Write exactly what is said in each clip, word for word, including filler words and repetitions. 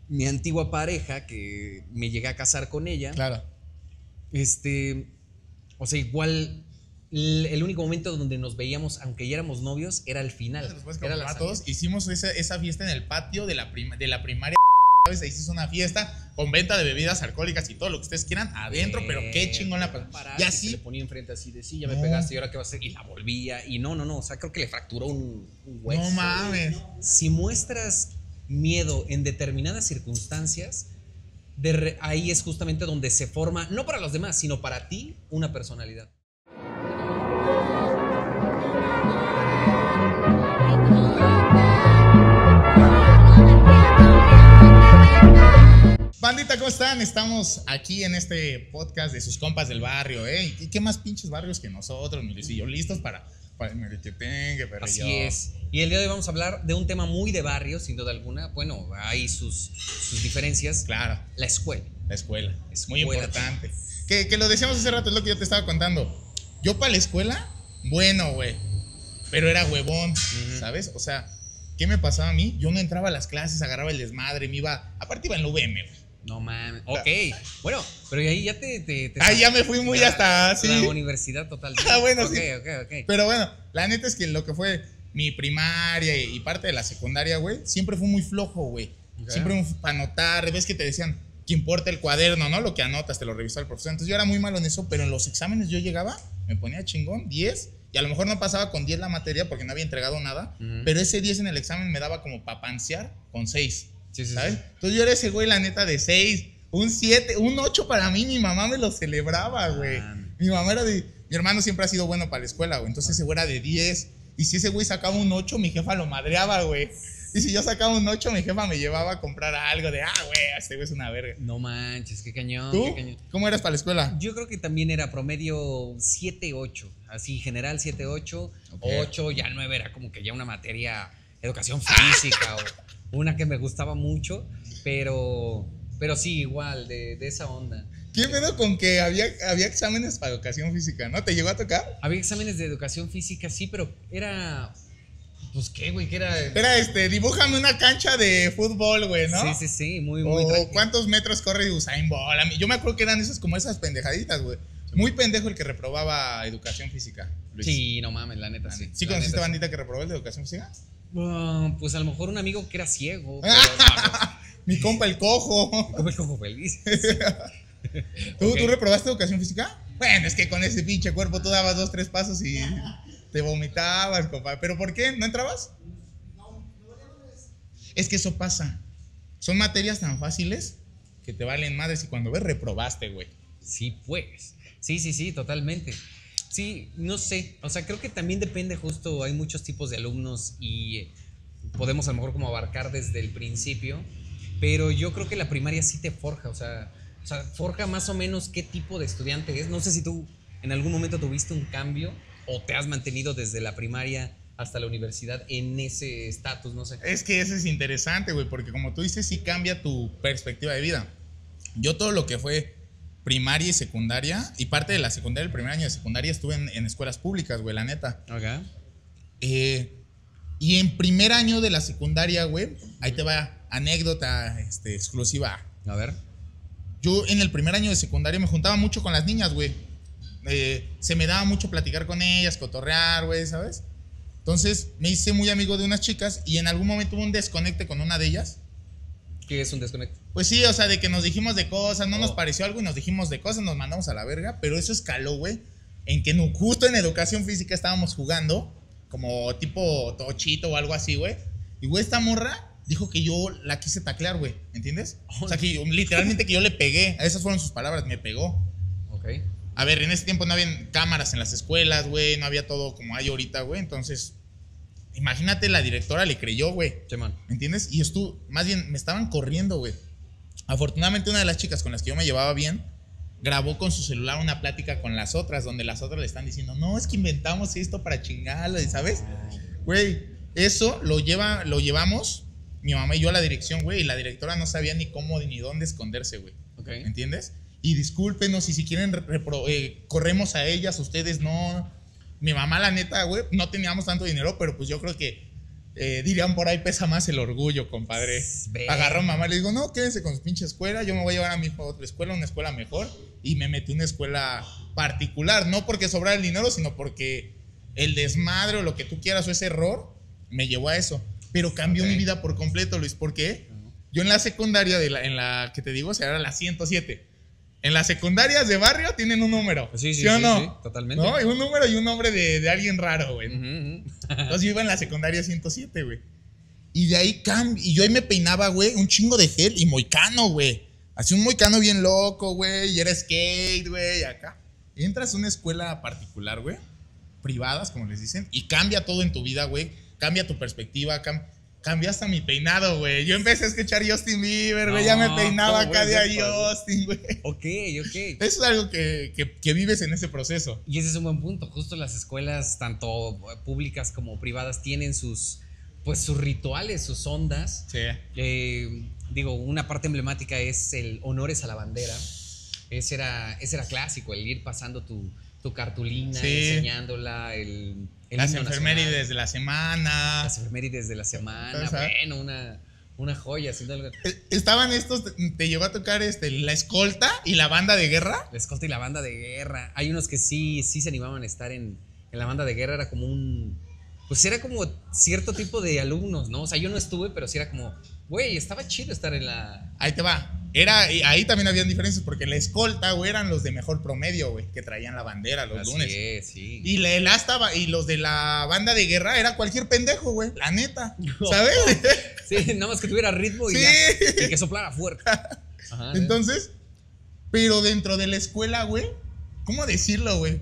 mi antigua pareja, que me llegué a casar con ella. Claro. Este, o sea, igual el, el único momento donde nos veíamos, aunque ya éramos novios, era el final. Después Era la a todos hicimos esa, esa fiesta en el patio de la, prima, de la primaria. ¿Sabes? Ahí se hizo una fiesta con venta de bebidas alcohólicas y todo lo que ustedes quieran adentro, pero qué chingón la pasó. Y Y así así le ponía enfrente así de sí, ya me No. pegaste y ahora qué va a hacer. Y la volvía. Y no, no, no. O sea, creo que le fracturó un, un hueso. No mames. Si muestras miedo en determinadas circunstancias, de re- ahí es justamente donde se forma, no para los demás, sino para ti, una personalidad. Bandita, ¿cómo están? Estamos aquí en este podcast de sus compas del barrio, ¿eh? ¿Y qué más pinches barrios que nosotros, mi Luisillo? Listos para, para el merequetengue, pero Así yo. es. Y el día de hoy vamos a hablar de un tema muy de barrio, sin duda alguna. Bueno, hay sus, sus diferencias. Claro, La escuela. la escuela. Es muy Escuela. importante. Que, que lo decíamos hace rato, es lo que yo te estaba contando. Yo para la escuela, bueno, güey. Pero era huevón, Ujú. ¿sabes? O sea, ¿qué me pasaba a mí? Yo no entraba a las clases, agarraba el desmadre, me iba. Aparte iba en la U V M, güey. No mames. Ok. Bueno, pero ahí ya te. te, te Ahí ya me fui muy la- hasta, sí. La universidad total. Ah, bueno, Ok, sí. ok, ok. Pero bueno, la neta es que lo que fue mi primaria y, y parte de la secundaria, güey, siempre fue muy flojo, güey. Ok. Siempre para anotar, ves que te decían que importa el cuaderno, ¿no? Lo que anotas, te lo revisaba el profesor. Entonces yo era muy malo en eso, pero en los exámenes yo llegaba, me ponía chingón, diez, y a lo mejor no pasaba con diez la materia porque no había entregado nada, Ujú. pero ese diez en el examen me daba como para pansear con seis, Sí, sí, ¿sabes? sí. Entonces yo era ese güey, la neta, de seis, un siete, un ocho para mí, mi mamá me lo celebraba, güey. Man. Mi mamá era de. Mi hermano siempre ha sido bueno para la escuela, güey. Entonces ese güey era de diez. Y si ese güey sacaba un ocho, mi jefa lo madreaba, güey. Y si yo sacaba un ocho, mi jefa me llevaba a comprar algo de, ah, güey, este güey es una verga. No manches, qué cañón. ¿Tú? Qué cañón. ¿Cómo eras para la escuela? Yo creo que también era promedio siete ocho. Así, general siete ocho. Ok. ocho, ya nueve era como que ya una materia, educación física o una que me gustaba mucho. Pero, pero sí, igual, de, de esa onda. ¿Qué pedo con que había, había exámenes para educación física, no? ¿Te llegó a tocar? Había exámenes de educación física, sí, pero era. Pues qué, güey, que era. Era este, dibújame una cancha de fútbol, güey, ¿no? Sí, sí, sí, muy, muy O tranquilo. cuántos metros corre Usain Bolt. A mí- Yo me acuerdo que eran esas como esas pendejaditas, güey. Muy pendejo el que reprobaba educación física, Luis. Sí, no mames, la neta, sí. ¿Sí La conociste neta, sí. bandita que reprobó el de educación física? Ah, pues a lo mejor un amigo que era ciego. Pero, Mi compa el cojo. no, como el cojo feliz. ¿Tú, Ok. ¿Tú reprobaste educación física? Bueno, es que con ese pinche cuerpo tú dabas dos, tres pasos y te vomitabas, compa. ¿Pero por qué? ¿No entrabas? Es que eso pasa. Son materias tan fáciles que te valen madres y cuando ves reprobaste, güey. Sí, pues. Sí, sí, sí, totalmente. Sí, no sé. O sea, creo que también depende justo, hay muchos tipos de alumnos y eh, podemos a lo mejor como abarcar desde el principio, pero yo creo que la primaria sí te forja, o sea, o sea, forja más o menos qué tipo de estudiante es. No sé si tú en algún momento tuviste un cambio o te has mantenido desde la primaria hasta la universidad en ese estatus, no sé. Es que eso es interesante, güey, porque como tú dices, sí cambia tu perspectiva de vida. Yo todo lo que fue primaria y secundaria, y parte de la secundaria, el primer año de secundaria, estuve en, en escuelas públicas, güey, la neta. Ok. Eh, y en primer año de la secundaria, güey, ahí te va anécdota este, exclusiva. A ver. Yo en el primer año de secundaria me juntaba mucho con las niñas, güey. Eh, se me daba mucho platicar con ellas, cotorrear, güey, ¿sabes? Entonces me hice muy amigo de unas chicas y en algún momento hubo un desconecte con una de ellas. ¿Qué es un desconecto? Pues sí, o sea, de que nos dijimos de cosas, no Oh. nos pareció algo y nos dijimos de cosas, nos mandamos a la verga, pero eso escaló, güey, en que no, justo en educación física estábamos jugando, como tipo tochito o algo así, güey. Y, güey, esta morra dijo que yo la quise taclear, güey, ¿entiendes? O sea, que yo, literalmente que yo le pegué, esas fueron sus palabras, me pegó. Ok. A ver, en ese tiempo no había cámaras en las escuelas, güey, no había todo como hay ahorita, güey, entonces, imagínate, la directora le creyó, güey. Chemán. ¿Me entiendes? Y estuvo, más bien, me estaban corriendo, güey. Afortunadamente, una de las chicas con las que yo me llevaba bien grabó con su celular una plática con las otras, donde las otras le están diciendo, no, es que inventamos esto para chingarlo, ¿sabes? Güey, eso lo, lleva, lo llevamos, mi mamá y yo, a la dirección, güey, y la directora no sabía ni cómo ni dónde esconderse, güey. Ok. ¿Me entiendes? Y discúlpenos, y si quieren, repro- eh, corremos a ellas, ustedes no. Mi mamá, la neta, güey, no teníamos tanto dinero, pero pues yo creo que Eh, dirían por ahí, pesa más el orgullo, compadre. Ve. Agarró a mamá, le digo, no, quédense con su pinche escuela, yo me voy a llevar a mi hijo a otra escuela, una escuela mejor. Y me metí en una escuela particular, no porque sobrara el dinero, sino porque el desmadre o lo que tú quieras o ese error me llevó a eso. Pero cambió Ok. mi vida por completo, Luis. ¿Por qué? Yo en la secundaria, de la, en la que te digo, o sea, era la ciento siete. En las secundarias de barrio tienen un número. Sí, sí, ¿Sí o sí, no? sí, totalmente. ¿No? Y un número y un nombre de, de alguien raro, güey. Ujú, ujú. Entonces yo iba en la secundaria ciento siete, güey. Y de ahí cambio. Y yo ahí me peinaba, güey, un chingo de gel y moicano, güey. Así un moicano bien loco, güey. Y era skate, güey, acá. Y entras a una escuela particular, güey. Privadas, como les dicen. Y cambia todo en tu vida, güey. Cambia tu perspectiva, cam cambia hasta mi peinado, güey. Yo empecé a escuchar Justin Bieber, güey. No, ya me peinaba ¿cómo acá ves de ahí eso? Justin, güey. Ok, ok. Eso es algo que, que, que vives en ese proceso. Y ese es un buen punto. Justo las escuelas, tanto públicas como privadas, tienen sus, pues, sus rituales, sus ondas. Sí. Eh, digo, una parte emblemática es el honores a la bandera. Ese era, ese era clásico, el ir pasando tu, tu cartulina, Sí. enseñándola, el, el Las himno enfermerides nacional, de la semana. las efemérides de la semana. O sea, Bueno, una, una joya, sin duda alguna. Eh, Estaban estos, te llegó a tocar este, la escolta y la banda de guerra. La escolta y la banda de guerra. Hay unos que sí, sí se animaban a estar en, en la banda de guerra. Era como un... Pues era como cierto tipo de alumnos, ¿no? O sea, yo no estuve, pero sí era como... Güey, estaba chido estar en la... Ahí te va. Era, y ahí también habían diferencias porque la escolta, güey, eran los de mejor promedio, güey, que traían la bandera los Así lunes. es, sí. Y la, el asta ba- y los de la banda de guerra era cualquier pendejo, güey, la neta. No. ¿Sabes? Sí, nada más que tuviera ritmo y, Sí. ya, y que soplara fuerte. Ajá, Entonces, pero dentro de la escuela, güey, ¿cómo decirlo, güey?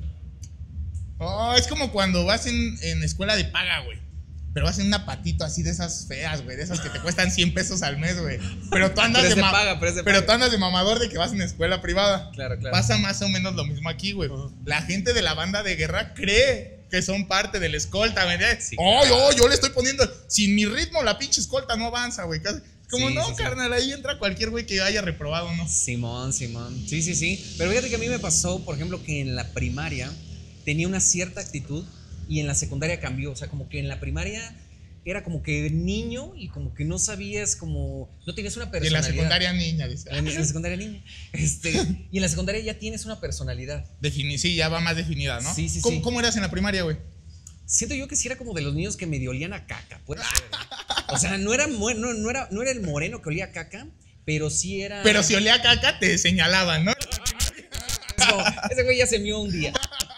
Oh, es como cuando vas en, en escuela de paga, güey. Pero vas en una patito así de esas feas, güey. De esas que te cuestan cien pesos al mes, güey. Pero tú andas Pero es de, de ma- paga, pero es de pero paga. tú andas de mamador de que vas en escuela privada. Claro, claro. Pasa más o menos lo mismo aquí, güey. Ujú. La gente de la banda de guerra cree que son parte de la escolta, ¿me entiendes? Sí, oh, claro. yo, yo le estoy poniendo. Sin mi ritmo, la pinche escolta no avanza, güey. Casi- Como Sí, no, sí, sí. carnal, ahí entra cualquier güey que haya reprobado, ¿no? Simón, Simón. Sí, sí, sí. Pero fíjate que a mí me pasó, por ejemplo, que en la primaria tenía una cierta actitud y en la secundaria cambió. O sea, como que en la primaria era como que niño y como que no sabías, como no tenías una Y en personalidad. la secundaria niña, dice. En, en la secundaria niño. Este, y en la secundaria ya tienes una personalidad. Defini sí, ya va más definida, ¿no? Sí, sí, ¿Cómo, sí. ¿Cómo eras en la primaria, güey? Siento yo que sí era como de los niños que medio olían a caca, puede ser. ¿Eh? O sea, no era, mu- no, no era, no era el moreno que olía a caca, pero sí era. Pero si olía a caca, te señalaban, ¿no? Es como, ese güey ya se mió un día.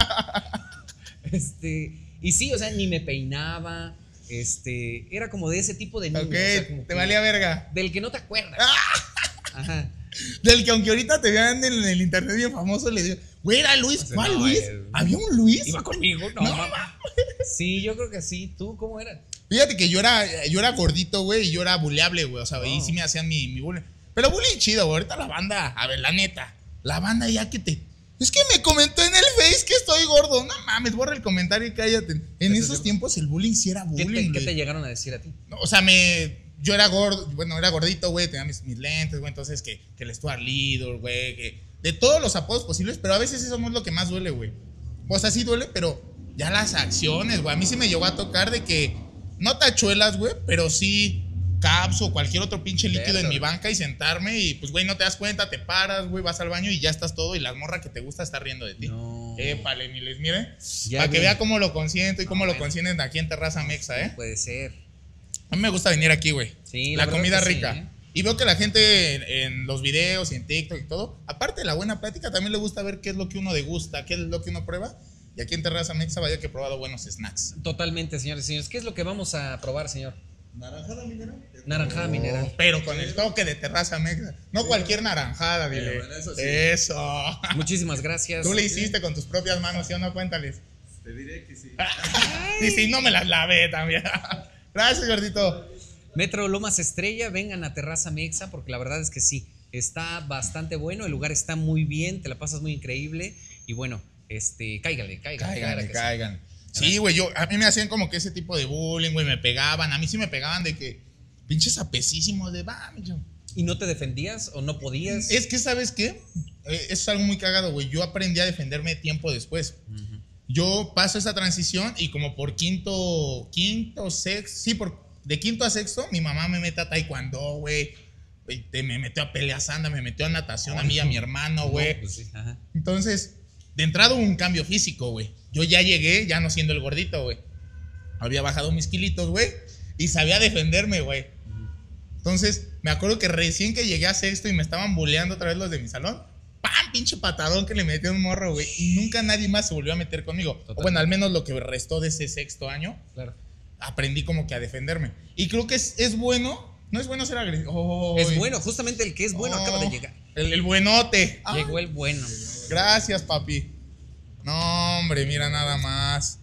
Este, y sí, o sea, ni me peinaba. Este, era como de ese tipo de niño. Ok, o sea, como te que- valía verga. Del que no te acuerdas. Ajá. Del que aunque ahorita te vean en el internet bien famoso, le digo, güey, era Luis. O sea, ¿Cuál no, Luis? eh, ¿Había un Luis? Iba conmigo, no, No, mamá. Sí, yo creo que sí. ¿Tú cómo eras? Fíjate que yo era, yo era gordito, güey, y yo era buleable, güey. O sea, Oh. y sí me hacían mi, mi bullying. Pero bullying chido, güey. Ahorita la banda, a ver, la neta, la banda ya que te. Es que me comentó en el Face que estoy gordo. No mames, borra el comentario y cállate. En Eso es esos cierto. tiempos el bullying sí era ¿Qué bullying, te, qué güey. te llegaron a decir a ti? No, o sea, me. Yo era gordo, bueno, era gordito, güey, tenía mis, mis lentes, güey, entonces que, que el Stuart Little, güey, que de todos los apodos posibles, pero a veces eso no es lo que más duele, güey. O sea, sí duele, pero ya las acciones, güey. A mí sí me llegó a tocar de que, no tachuelas, güey, pero sí caps o cualquier otro pinche líquido en Verga. mi banca y sentarme y pues, güey, no te das cuenta, te paras, güey, vas al baño y ya estás todo y la morra que te gusta está riendo de ti. No. Épale, ni les mire. Ya, Para que güey. vea cómo lo consiento y cómo No, lo bueno. consienten aquí en Terraza Mexa, ¿eh? No puede ser. A mí me gusta venir aquí, güey. Sí, la la verdad comida que sí, rica. ¿eh? Y veo que la gente en, en los videos y en TikTok y todo, aparte de la buena plática, también le gusta ver qué es lo que uno degusta, qué es lo que uno prueba. Y aquí en Terraza Mexa vaya que he probado buenos snacks. Totalmente, señores y señores. ¿Qué es lo que vamos a probar, señor? Naranjada mineral. Naranjada mineral. Pero con el toque de Terraza Mexa. No cualquier naranjada, dile. bueno, eso sí. Eso. Muchísimas gracias. Tú le hiciste con tus propias manos, ¿sí o no? Cuéntales. Te diré que sí. Y si no me las lavé también. Gracias, gordito. Metro Lomas Estrella, vengan a Terraza Mexa porque la verdad es que sí, está bastante bueno, el lugar está muy bien, te la pasas muy increíble y bueno, este, cáigale, cáigale. Caigan, cáigale, caigan. Sí, güey, yo, a mí me hacían como que ese tipo de bullying, güey, me pegaban. A mí sí me pegaban de que, pinches apesísimos de, va, yo. ¿Y no te defendías o no podías? Es que, ¿sabes qué? Eh, eso es algo muy cagado, güey. Yo aprendí a defenderme tiempo después. Ujú. Yo paso esa transición y como por quinto, quinto, sexto, sí, por de quinto a sexto, mi mamá me mete a taekwondo, güey. Me metió a pelea sanda, me metió a natación, a mí y a mi hermano, güey. No, pues sí, ajá. Entonces, de entrada hubo un cambio físico, güey. Yo ya llegué, ya no siendo el gordito, güey. Había bajado mis kilitos, güey. Y sabía defenderme, güey. Entonces, me acuerdo que recién que llegué a sexto y me estaban bulleando otra vez los de mi salón, ¡pam! Pinche patadón que le metió un morro, güey. Y nunca nadie más se volvió a meter conmigo. Totalmente. O bueno, al menos lo que restó de ese sexto año. Claro. Aprendí como que a defenderme. Y creo que es, es bueno. No es bueno ser agresivo. Oh, es bueno, justamente el que es bueno oh, acaba de llegar. El, el buenote. Llegó ah, el bueno. Gracias, papi. No, hombre, mira nada más.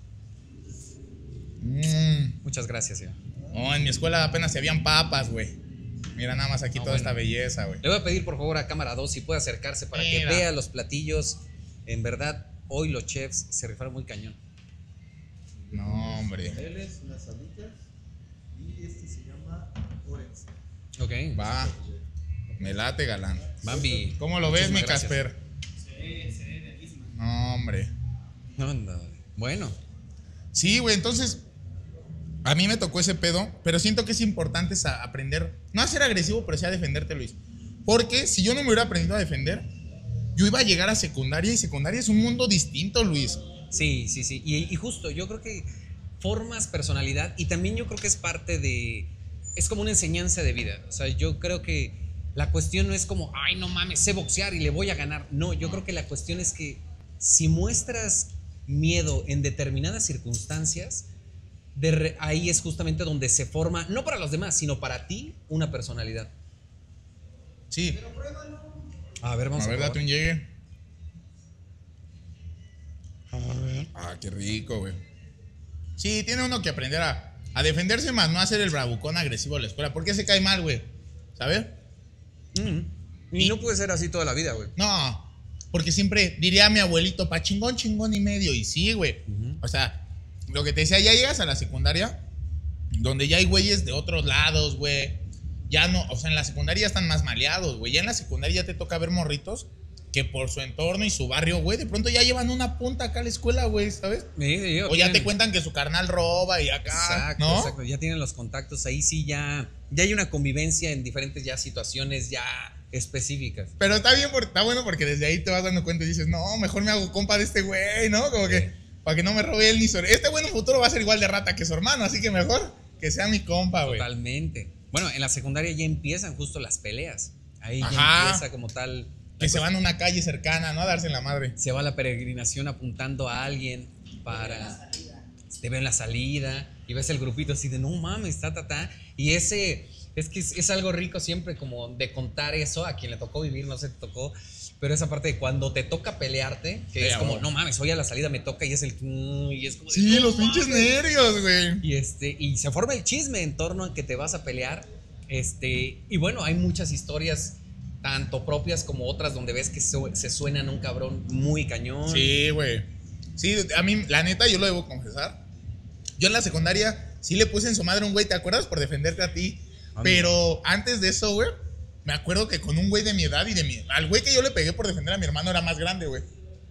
Mm. Muchas gracias, ya. No, en mi escuela apenas se habían papas, güey. Mira nada más aquí no, toda bueno. esta belleza, güey. Le voy a pedir por favor a cámara dos si puede acercarse para Mira. que vea los platillos. En verdad, hoy los chefs se rifaron muy cañón. No, hombre. Unas alitas y este se llama Orense. Ok. Va. Me late, galán. Bambi. ¿Cómo lo ves, mi gracias. Casper? Se ve, se ve bellísimo. No, hombre. No, no. Bueno. Sí, güey, entonces a mí me tocó ese pedo, pero siento que es importante aprender, no a ser agresivo, pero sí a defenderte, Luis. Porque si yo no me hubiera aprendido a defender, yo iba a llegar a secundaria y secundaria es un mundo distinto, Luis. Sí, sí, sí. Y, y justo, yo creo que formas personalidad y también yo creo que es parte de, es como una enseñanza de vida. O sea, yo creo que la cuestión no es como, ay, no mames, sé boxear y le voy a ganar. No, yo creo que la cuestión es que si muestras miedo en determinadas circunstancias, de re, ahí es justamente donde se forma, no para los demás, sino para ti, una personalidad. Sí. Pero pruébalo. A ver, vamos a, a ver, probar. date un llegue. A ver. Ah, qué rico, güey. Sí, tiene uno que aprender a, a defenderse más, no a ser el bravucón agresivo de la escuela. ¿Por qué se cae mal, güey? ¿Sabes? Mm. Y, y no puede ser así toda la vida, güey. No, porque siempre diría a mi abuelito, pa' chingón, chingón y medio. Y sí, güey. Uh-huh. O sea, lo que te decía, ya llegas a la secundaria, donde ya hay güeyes de otros lados, güey. Ya no, o sea, en la secundaria ya están más maleados, güey. Ya en la secundaria ya te toca ver morritos que por su entorno y su barrio, güey, de pronto ya llevan una punta acá a la escuela, güey, ¿sabes? Sí, sí, o ya tienen... te cuentan que su carnal roba y acá, exacto, ¿no? Exacto, ya tienen los contactos, ahí sí ya, ya hay una convivencia en diferentes ya situaciones ya específicas. Pero está bien, está bueno porque desde ahí te vas dando cuenta y dices, no, mejor me hago compa de este güey, ¿no? Como que, sí. Para que no me robe él ni su... Este güey en un futuro va a ser igual de rata que su hermano, así que mejor que sea mi compa, güey. Totalmente. Bueno, en la secundaria ya empiezan justo las peleas. Ahí Ajá. ya empieza como tal... Que se van a una calle cercana, ¿no? A darse en la madre. Se va a la peregrinación apuntando a alguien para... Te ven la salida y ves el grupito así de no mames, ta, ta, ta. Y ese... Es que es, es algo rico siempre como de contar eso a quien le tocó vivir, no sé, te tocó... Pero esa parte de cuando te toca pelearte, que sí, es como, no mames, hoy a la salida me toca y es el... Y es como de, sí, no, los pinches nervios, güey. Y, este, y se forma el chisme en torno a que te vas a pelear. Este, y bueno, hay muchas historias, tanto propias como otras, donde ves que su, se suenan un cabrón muy cañón. Sí, güey. Sí, a mí, la neta, yo lo debo confesar. Yo en la secundaria sí le puse en su madre un güey, ¿te acuerdas? Por defenderte a ti. A Pero antes de eso, güey, me acuerdo que con un güey de mi edad y de mi... Al güey que yo le pegué por defender a mi hermano era más grande, güey.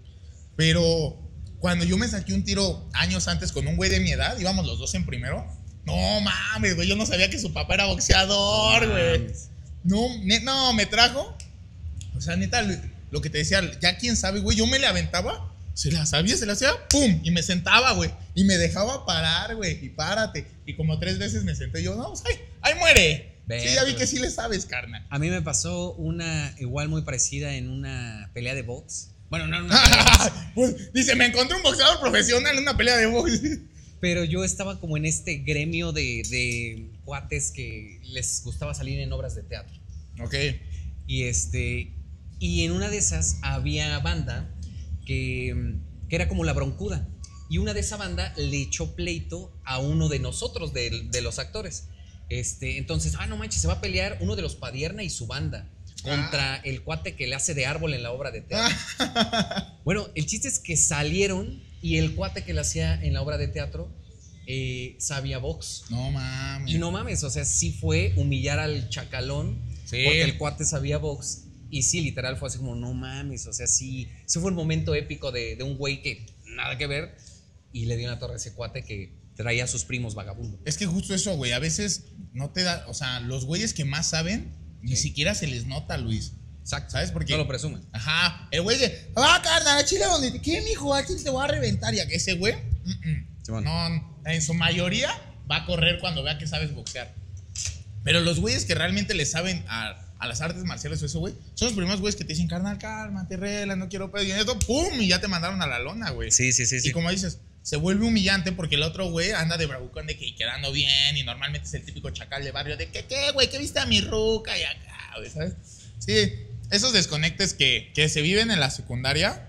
Pero cuando yo me saqué un tiro años antes con un güey de mi edad, íbamos los dos en primero. No mames, güey, yo no sabía que su papá era boxeador, güey. No, ne- no, me trajo. O sea, neta, lo que te decía, ya quién sabe, güey, yo me le aventaba, se la sabía, se la hacía, pum, y me sentaba, güey. Y me dejaba parar, güey, y párate. Y como tres veces me senté yo, no, pues, ay, ahí muere. Beto. Sí, ya vi que sí le sabes, carnal. A mí me pasó una igual muy parecida en una pelea de box. Bueno, no, no. no pues, dice, me encontré un boxeador profesional en una pelea de box. Pero yo estaba como en este gremio de, de cuates que les gustaba salir en obras de teatro. Ok. Y este y en una de esas había banda que, que era como la broncuda. Y una de esa banda le echó pleito a uno de nosotros, de, de los actores. Este, entonces, ah, no manches, se va a pelear uno de los Padierna y su banda contra ah. el cuate que le hace de árbol en la obra de teatro. Bueno, el chiste es que salieron y el cuate que le hacía en la obra de teatro eh, sabía box. No mames. Y no mames, o sea, sí fue humillar al chacalón, sí, porque el cuate sabía box. Y sí, literal fue así como, no mames, o sea, sí, sí fue un momento épico de, de un güey que nada que ver. Y le dio una torre a ese cuate que traía a sus primos vagabundos. Es que justo eso, güey, a veces no te da, o sea, los güeyes que más saben, ni Sí. siquiera se les nota, Luis. Exacto. ¿Sabes por qué? No lo presumen. Ajá, el güey de, ah, carnal, chile donde te quiere, mijo, aquí te voy a reventar. Y a que ese güey, mm, mm, Sí, bueno. no, en su mayoría va a correr cuando vea que sabes boxear. Pero los güeyes que realmente le saben a, a las artes marciales o eso, güey, son los primeros güeyes que te dicen, carnal, cálmate, rela, no quiero pedo. Y esto, pum, y ya te mandaron a la lona, güey. Sí, sí, sí, sí. Y como dices, se vuelve humillante porque el otro güey anda de bravucón de que quedando bien y normalmente es el típico chacal de barrio de que, ¿qué, güey? ¿Qué viste a mi ruca? Y acá, güey, ¿sabes? Sí, esos desconectes que, que se viven en la secundaria,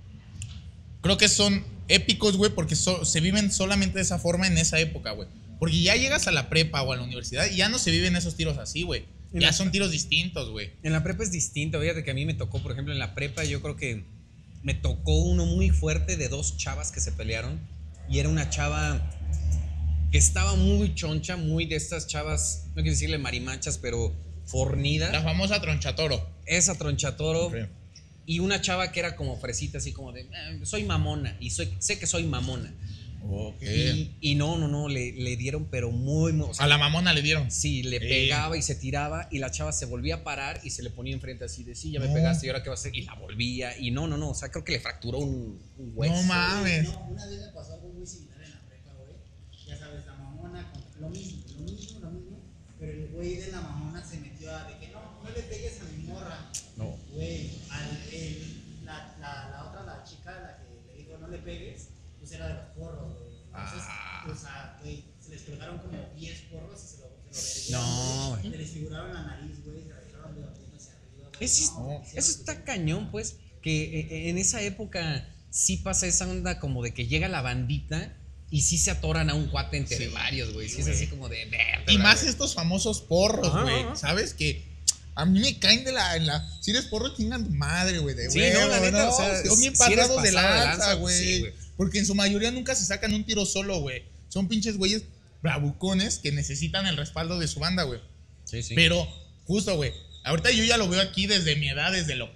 creo que son épicos, güey, porque so- se viven solamente de esa forma en esa época, güey. Porque ya llegas a la prepa o a la universidad y ya no se viven esos tiros así, güey. En Ya la- son tiros distintos, güey. En la prepa es distinto. Fíjate que a mí me tocó, por ejemplo, en la prepa, yo creo que me tocó uno muy fuerte de dos chavas que se pelearon. Y era una chava que estaba muy choncha, muy de estas chavas, no quiero decirle marimachas, pero fornida. La famosa tronchatoro. Esa tronchatoro. Ok. Y una chava que era como fresita, así como de, "Eh, soy mamona. Y soy, sé que soy mamona. Ok. Y, y no, no, no, le, le dieron, pero muy, muy. O sea, A la mamona le dieron. sí, le Eh. pegaba y se tiraba y la chava se volvía a parar y se le ponía enfrente así de, sí, ya me No. pegaste y ahora qué va a hacer. Y la volvía y no, no, no, o sea, creo que le fracturó un, un hueso. No mames. No, una vez me pasó algo muy similar en la prepa, güey. Ya sabes, la mamona, con lo mismo, lo mismo, lo mismo. Pero el güey de la mamona se metió a de que no, no le pegues a mi morra. No. Güey, al, el, la, la, la otra, la chica, la que le dijo no le pegues, pues era de los porros, güey. Entonces, Ah. pues, ah, güey, se les pegaron como diez porros y se lo, se lo No, verguearon, güey. Le desfiguraron la nariz, güey, se la dejaron de abriendo hacia arriba, güey. Eso, es- No, eso está cañón, pues, que eh, en esa época sí pasa esa onda como de que llega la bandita y sí se atoran a un cuate entre Sí, varios, güey. Sí, es güey. así como de vértebra, Y más güey. estos famosos porros, Ajá, güey. ajá. ¿Sabes? Que a mí me caen de la. En la si eres porro, chingan tu madre, güey. De Sí, huevo, no, la neta, o sea, son bien si eres pasados de pasado de lanza, lanza, güey. sí, güey. Porque en su mayoría nunca se sacan un tiro solo, güey. Son pinches güeyes bravucones que necesitan el respaldo de su banda, güey. Sí, sí. Pero, justo, güey. Ahorita yo ya lo veo aquí desde mi edad, desde lo.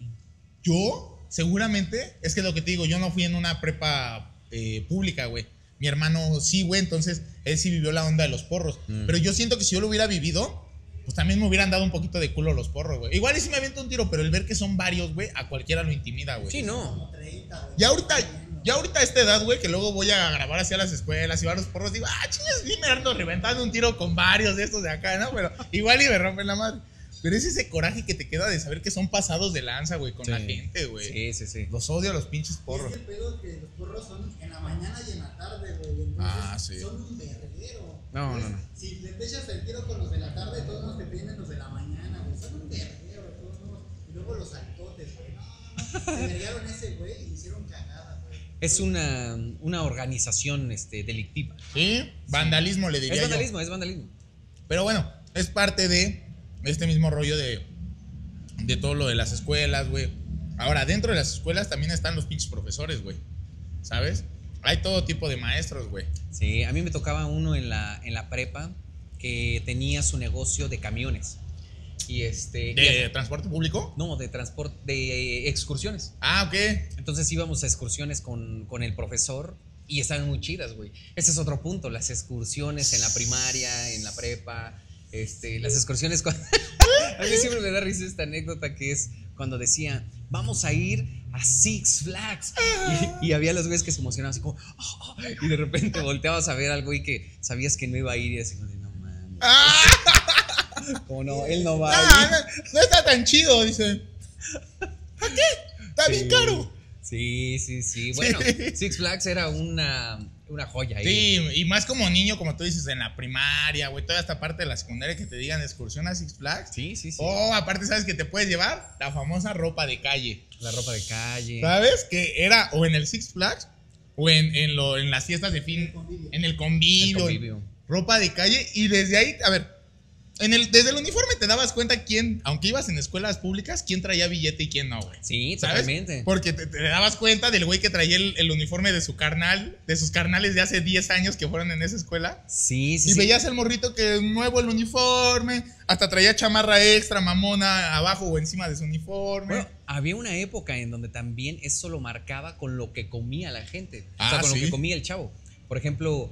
Yo, seguramente, es que lo que te digo, yo no fui en una prepa eh, pública, güey. Mi hermano sí, güey, entonces él sí vivió la onda de los porros. Mm. Pero yo siento que si yo lo hubiera vivido, pues también me hubieran dado un poquito de culo los porros, güey. Igual y si me aviento un tiro, pero el ver que son varios, güey, a cualquiera lo intimida, güey. Sí, no. como treinta, güey. Ya ahorita, ya ahorita a esta edad, güey, que luego voy a grabar hacia las escuelas y va a los porros, digo, ah, chingas, sí me ando reventando un tiro con varios de estos de acá, ¿no? Pero igual y me rompen la madre. Pero es ese coraje que te queda de saber que son pasados de lanza, güey, con Sí. la gente, güey. Sí, sí, sí. Los odio a los pinches Y es porros. que el pedo es que los porros son en la mañana y en la tarde, güey. Entonces Ah, sí. son un verguero. No, Entonces, no, no. Si te te echas el tiro con los de la tarde, todos nos te vienen los de la mañana, güey. Son un verguero, de todos modos. Y luego los saltotes, güey. No, no, no. Se verguearon ese, güey, y hicieron cagada, güey. Es una, una organización este, delictiva. Sí, vandalismo le diría Es yo. vandalismo, es vandalismo. Pero bueno, es parte de este mismo rollo de, de todo lo de las escuelas, güey. Ahora, dentro de las escuelas también están los pinches profesores, güey. ¿Sabes? Hay todo tipo de maestros, güey. Sí, a mí me tocaba uno en la, en la prepa que tenía su negocio de camiones. Y este. ¿De y- transporte público? no, de transporte, de excursiones. Ah, ok. Entonces íbamos a excursiones con, con el profesor y estaban muy chidas, güey. Ese es otro punto, las excursiones en la primaria, en la prepa, este, las excursiones con... A mí siempre me da risa esta anécdota que es cuando decía, vamos a ir a Six Flags. Y, y había los güeyes que se emocionaban así como, "Oh, oh", y de repente volteabas a ver al güey que sabías que no iba a ir y así como de, no mames. ¡Ah! Como no, él no va Ah, a ir. no, no está tan chido, dice. ¿Para qué? Está bien Sí. caro. Sí, sí, sí. Bueno, Sí. Six Flags era una, una joya ahí. Sí, y más como niño, como tú dices, en la primaria, güey, toda esta parte de la secundaria que te digan excursión a Six Flags. Sí, sí, sí. Oh, aparte, ¿sabes qué te puedes llevar? La famosa ropa de calle. La ropa de calle. ¿Sabes? Que era o en el Six Flags o en, en, lo, en las fiestas de fin, convivio. en el El convivio, convivio. ropa de calle. Y desde ahí, a ver, en el, desde el uniforme te dabas cuenta quién, aunque ibas en escuelas públicas, quién traía billete y quién no, güey. Sí, ¿Sabes? totalmente. Porque te, te dabas cuenta del güey que traía el, el uniforme de su carnal, de sus carnales de hace diez años que fueron en esa escuela. Sí, sí, Y sí. veías el morrito que nuevo el uniforme, hasta traía chamarra extra, mamona, abajo o encima de su uniforme. Bueno, había una época en donde también eso lo marcaba con lo que comía la gente. o Ah, sea, con sí. lo que comía el chavo. Por ejemplo,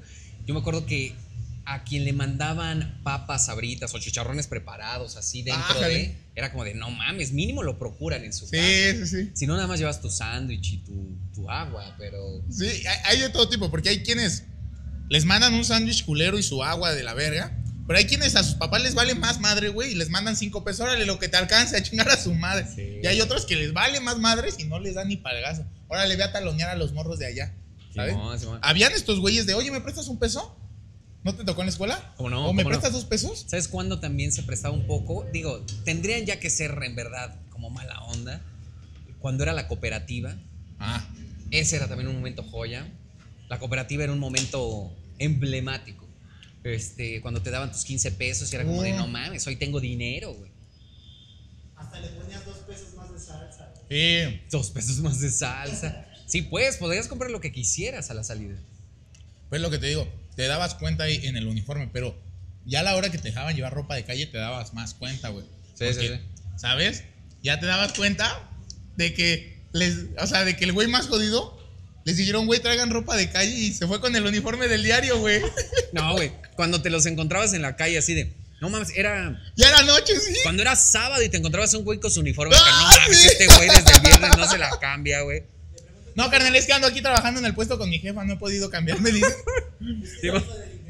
yo me acuerdo que a quien le mandaban papas sabritas o chicharrones preparados así dentro Ájale. de, era como de, no mames, mínimo lo procuran en su Sí, casa. sí, sí. Si no, nada más llevas tu sándwich y tu, tu agua, pero... Sí, hay, hay de todo tipo, porque hay quienes les mandan un sándwich culero y su agua de la verga. Pero hay quienes a sus papás les vale más madre, güey, y les mandan cinco pesos, órale, lo que te alcance a chingar a su madre. Sí. Y hay otros que les vale más madres y no les dan ni palgazo. Órale, ve a talonear a los morros de allá, ¿sabes? Simón, Simón. Habían estos güeyes de, oye, ¿me prestas un peso? ¿No te tocó en la escuela? ¿Cómo no? ¿O me ¿Cómo no? prestas dos pesos? ¿Sabes cuándo también se prestaba un poco? Digo, tendrían ya que ser en verdad como mala onda. Cuando era la cooperativa, Ah, ese era también un momento joya. La cooperativa era un momento emblemático. Este, cuando te daban tus quince pesos y era como de, Oh. no mames, hoy tengo dinero, güey. Hasta le ponías dos pesos más de salsa. güey. sí. Dos pesos más de salsa. Sí, pues, podrías comprar lo que quisieras a la salida. Pues lo que te digo, te dabas cuenta ahí en el uniforme, pero ya a la hora que te dejaban llevar ropa de calle te dabas más cuenta, güey. Sí, Porque, sí, sí. ¿sabes? Ya te dabas cuenta de que les, o sea, de que el güey más jodido les dijeron, güey, traigan ropa de calle y se fue con el uniforme del diario, güey. No, güey, cuando te los encontrabas en la calle así de, no mames, era... Ya era noche, sí. Cuando era sábado y te encontrabas un güey con su uniforme, ¡Ah, que no mames, sí! este güey desde el viernes no se la cambia, güey. No, carnal, es que ando aquí trabajando en el puesto con mi jefa, no he podido cambiarme, dicen. Sí, va.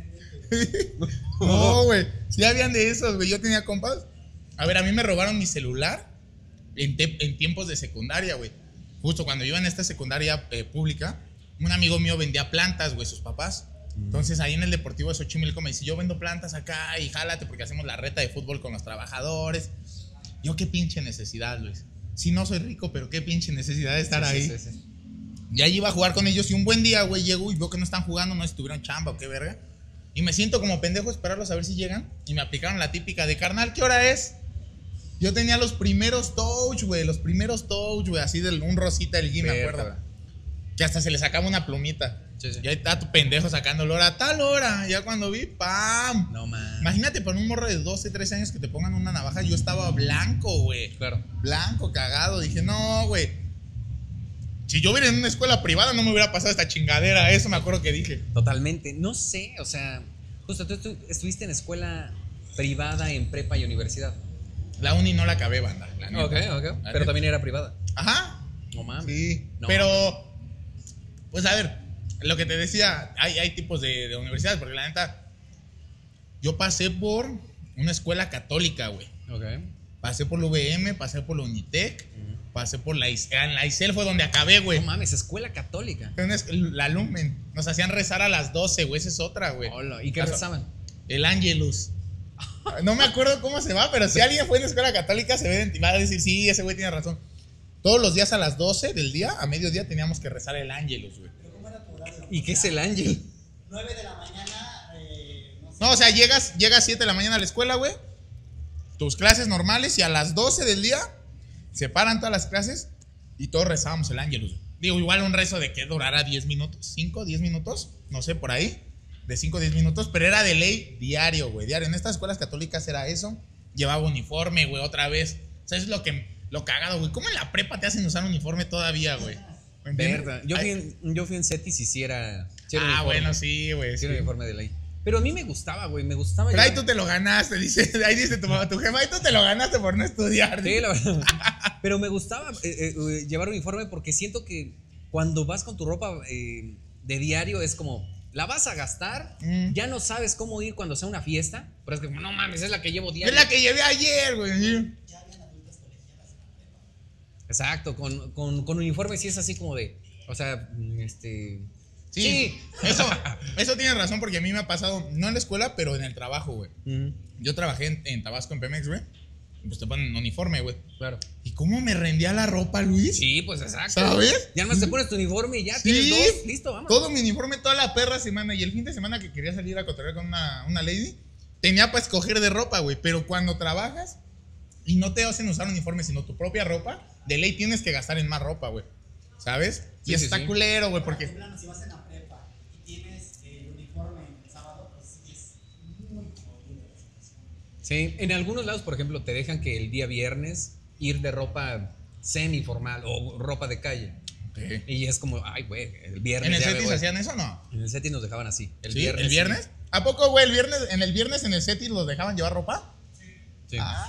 No, güey. Sí habían de esos, güey. Yo tenía compas. A ver, a mí me robaron mi celular en, te- en tiempos de secundaria, güey. Justo cuando iba en esta secundaria eh, pública, un amigo mío vendía plantas, güey, sus papás. Entonces ahí en el Deportivo de Xochimilco me dice, yo vendo plantas acá y jálate porque hacemos la reta de fútbol con los trabajadores. Yo qué pinche necesidad, Luis. Si no soy rico, pero qué pinche necesidad de estar Sí, ahí. sí, sí, sí. Y ahí iba a jugar con ellos y un buen día, güey, llego y veo que no están jugando, no sé si tuvieron chamba o qué verga. Y me siento como pendejo a esperarlos a ver si llegan. Y me aplicaron la típica de, carnal, ¿qué hora es? Yo tenía los primeros touch, güey, los primeros touch, güey, así de un rosita del gym, me Verga, acuerdo. güey. Que hasta se le sacaba una plumita. Sí, sí. Y ahí está tu pendejo sacando la hora, a tal hora. Ya cuando vi, ¡pam! No mames. Imagínate para un morro de doce, trece años que te pongan una navaja. Yo estaba blanco, güey. Claro. Blanco, cagado. Dije, no, güey. Si yo hubiera en una escuela privada no me hubiera pasado esta chingadera. Eso me acuerdo que dije. Totalmente. No sé, o sea, justo tú estu- estuviste en escuela privada en prepa y universidad. La uni no la acabé, banda. la neta. Ok, ok. La Pero neta. también era privada. Ajá. No mames. Sí. No. Pero, pues a ver, lo que te decía, hay, hay tipos de, de universidades, porque la neta, yo pasé por una escuela católica, güey. Ok. Pasé por la U V M, pasé por la Unitec, pasé por la ISEL. En la ISEL fue donde acabé, güey. No mames, escuela católica. La Lumen. Nos hacían rezar a las doce, güey. Esa es otra, güey. Hola. ¿Y qué Las- rezaban? El Angelus. No me acuerdo cómo se va, pero si alguien fue en escuela católica, se ve, va a decir, sí, ese güey tiene razón. Todos los días a las doce del día, a mediodía, teníamos que rezar el Angelus, güey. Pero ¿cómo era tu horario? ¿Y qué es el ángel? nueve de la mañana, eh, no sé. No, o sea, llegas, llegas siete de la mañana a la escuela, güey. Tus clases normales y a las doce del día se paran todas las clases y todos rezábamos el Angelus. güey. Digo, igual un rezo de que durara diez minutos, cinco, diez minutos, no sé, por ahí, de cinco a diez minutos, pero era de ley diario, güey, diario. En estas escuelas católicas era eso. Llevaba uniforme, güey, otra vez. O sea, eso es lo que, lo cagado, güey. ¿Cómo en la prepa te hacen usar uniforme todavía, güey? ¿Me entiendes? Verdad. Yo Ay, fui, en, yo fui en CETIS y sí era. Sí era Ah, uniforme. bueno, sí, güey. Sí Sí. era uniforme de ley. Pero a mí me gustaba, güey. Me gustaba. Pero ahí llevar- tú te lo ganaste, dice. Ahí dice tu mamá, tu jefa, ahí tú te lo ganaste por no estudiar. Sí, la verdad. Pero me gustaba eh, eh, eh, llevar uniforme porque siento que cuando vas con tu ropa eh, de diario es como, la vas a gastar, Mm. ya no sabes cómo ir cuando sea una fiesta, pero es que no mames, es la que llevo diario. Es la que llevé ayer, güey. sí. Exacto, con, con, con uniforme sí es así como de, o sea, mm, este... Sí, Eso, eso tienes razón porque a mí me ha pasado, no en la escuela, pero en el trabajo, güey. Ujú, Yo trabajé en, en Tabasco, en Pemex, güey. y Pues te ponen uniforme, güey. claro. ¿Y cómo me rendía la ropa, Luis? Sí, pues exacto. ¿Sabes? Ya nomás te pones tu uniforme y ya Sí. tienes dos, listo, vamos. Todo mi uniforme toda la perra semana. Y el fin de semana que quería salir a cotorrear con una, una lady, tenía para escoger de ropa, güey. Pero cuando trabajas y no te hacen usar uniforme, sino tu propia ropa, de ley tienes que gastar en más ropa, güey. ¿Sabes? Sí, y sí, está sí. culero, güey, Por porque... ejemplo, si vas en la prepa y tienes el uniforme el sábado, pues sí es muy jodido la situación. Sí, en algunos lados, por ejemplo, te dejan que el día viernes ir de ropa semi-formal o ropa de calle. Okay. Y es como, ay, güey, el viernes. ¿En el ya me Cetis voy. hacían eso o no? En el Cetis nos dejaban así. El ¿Sí? viernes. ¿El viernes? sí. ¿A poco, güey, el viernes, en el viernes en el Cetis los dejaban llevar ropa? Sí. Ah.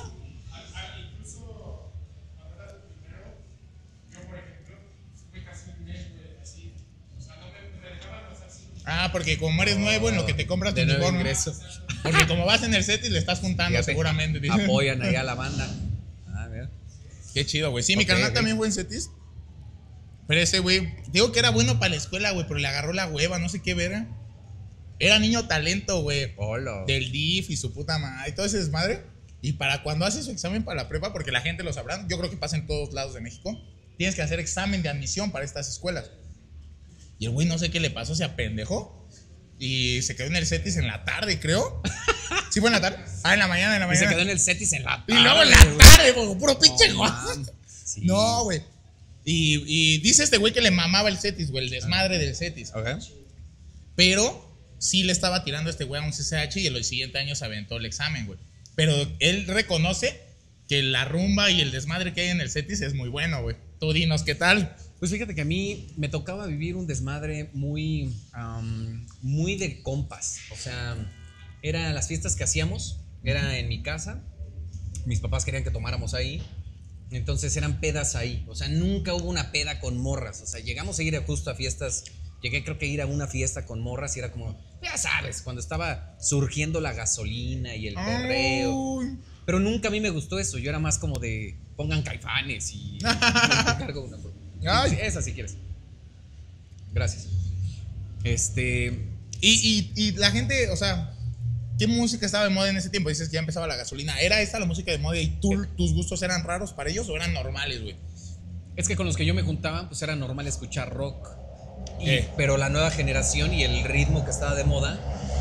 Incluso a la hora del primero, yo por ejemplo, fui casi un mes, güey, así. O sea, no me, me dejaban pasar sin. Ah, porque como eres nuevo en lo que te compras tu De nuevo uniforme. ingreso. Porque como vas en el Cetis le estás juntando Fíjate, seguramente. dice. Apoyan ahí a la banda. A ver. Qué chido, güey. Sí, mi Ok, carnal ok. también fue en Cetis. Pero ese güey, digo que era bueno para la escuela, güey, pero le agarró la hueva, no sé qué ver. Era niño talento, güey. Hola. Del D I F y su puta madre y todo ese desmadre. Y para cuando haces su examen para la prepa, porque la gente lo sabrá, yo creo que pasa en todos lados de México, tienes que hacer examen de admisión para estas escuelas. Y el güey no sé qué le pasó, se apendejó. Y se quedó en el Cetis en la tarde, creo. ¿Sí fue en la tarde? Ah, en la mañana, en la Y mañana. se quedó en el Cetis en la Y tarde. luego en la güey. tarde, güey, puro pinche No, guau. man. Sí. No, güey. Y, y dice este güey que le mamaba el Cetis, güey, el desmadre del Cetis. Ok. Pero sí le estaba tirando a este güey a un C C H y en los siguientes años aventó el examen, güey. Pero él reconoce que la rumba y el desmadre que hay en el Cetis es muy bueno, güey. Tú dinos, ¿qué tal? Pues fíjate que a mí me tocaba vivir un desmadre muy, um, muy de compas. O sea, eran las fiestas que hacíamos, era en mi casa. Mis papás querían que tomáramos ahí. Entonces eran pedas ahí. O sea, nunca hubo una peda con morras. O sea, llegamos a ir justo a fiestas. Llegué creo que a ir a una fiesta con morras y era como, ya sabes, cuando estaba surgiendo la gasolina y el perreo. Ay. Pero nunca a mí me gustó eso. Yo era más como de, pongan Caifanes y... te cargo una. Ay. Sí, esa si quieres. Gracias. Este... Y, y, y la gente, o sea, ¿qué música estaba de moda en ese tiempo? Dices que ya empezaba la gasolina. ¿Era esta la música de moda y tú, tus gustos eran raros para ellos o eran normales, güey? Es que con los que yo me juntaba, pues era normal escuchar rock. Y- Eh. Pero la nueva generación y el ritmo que estaba de moda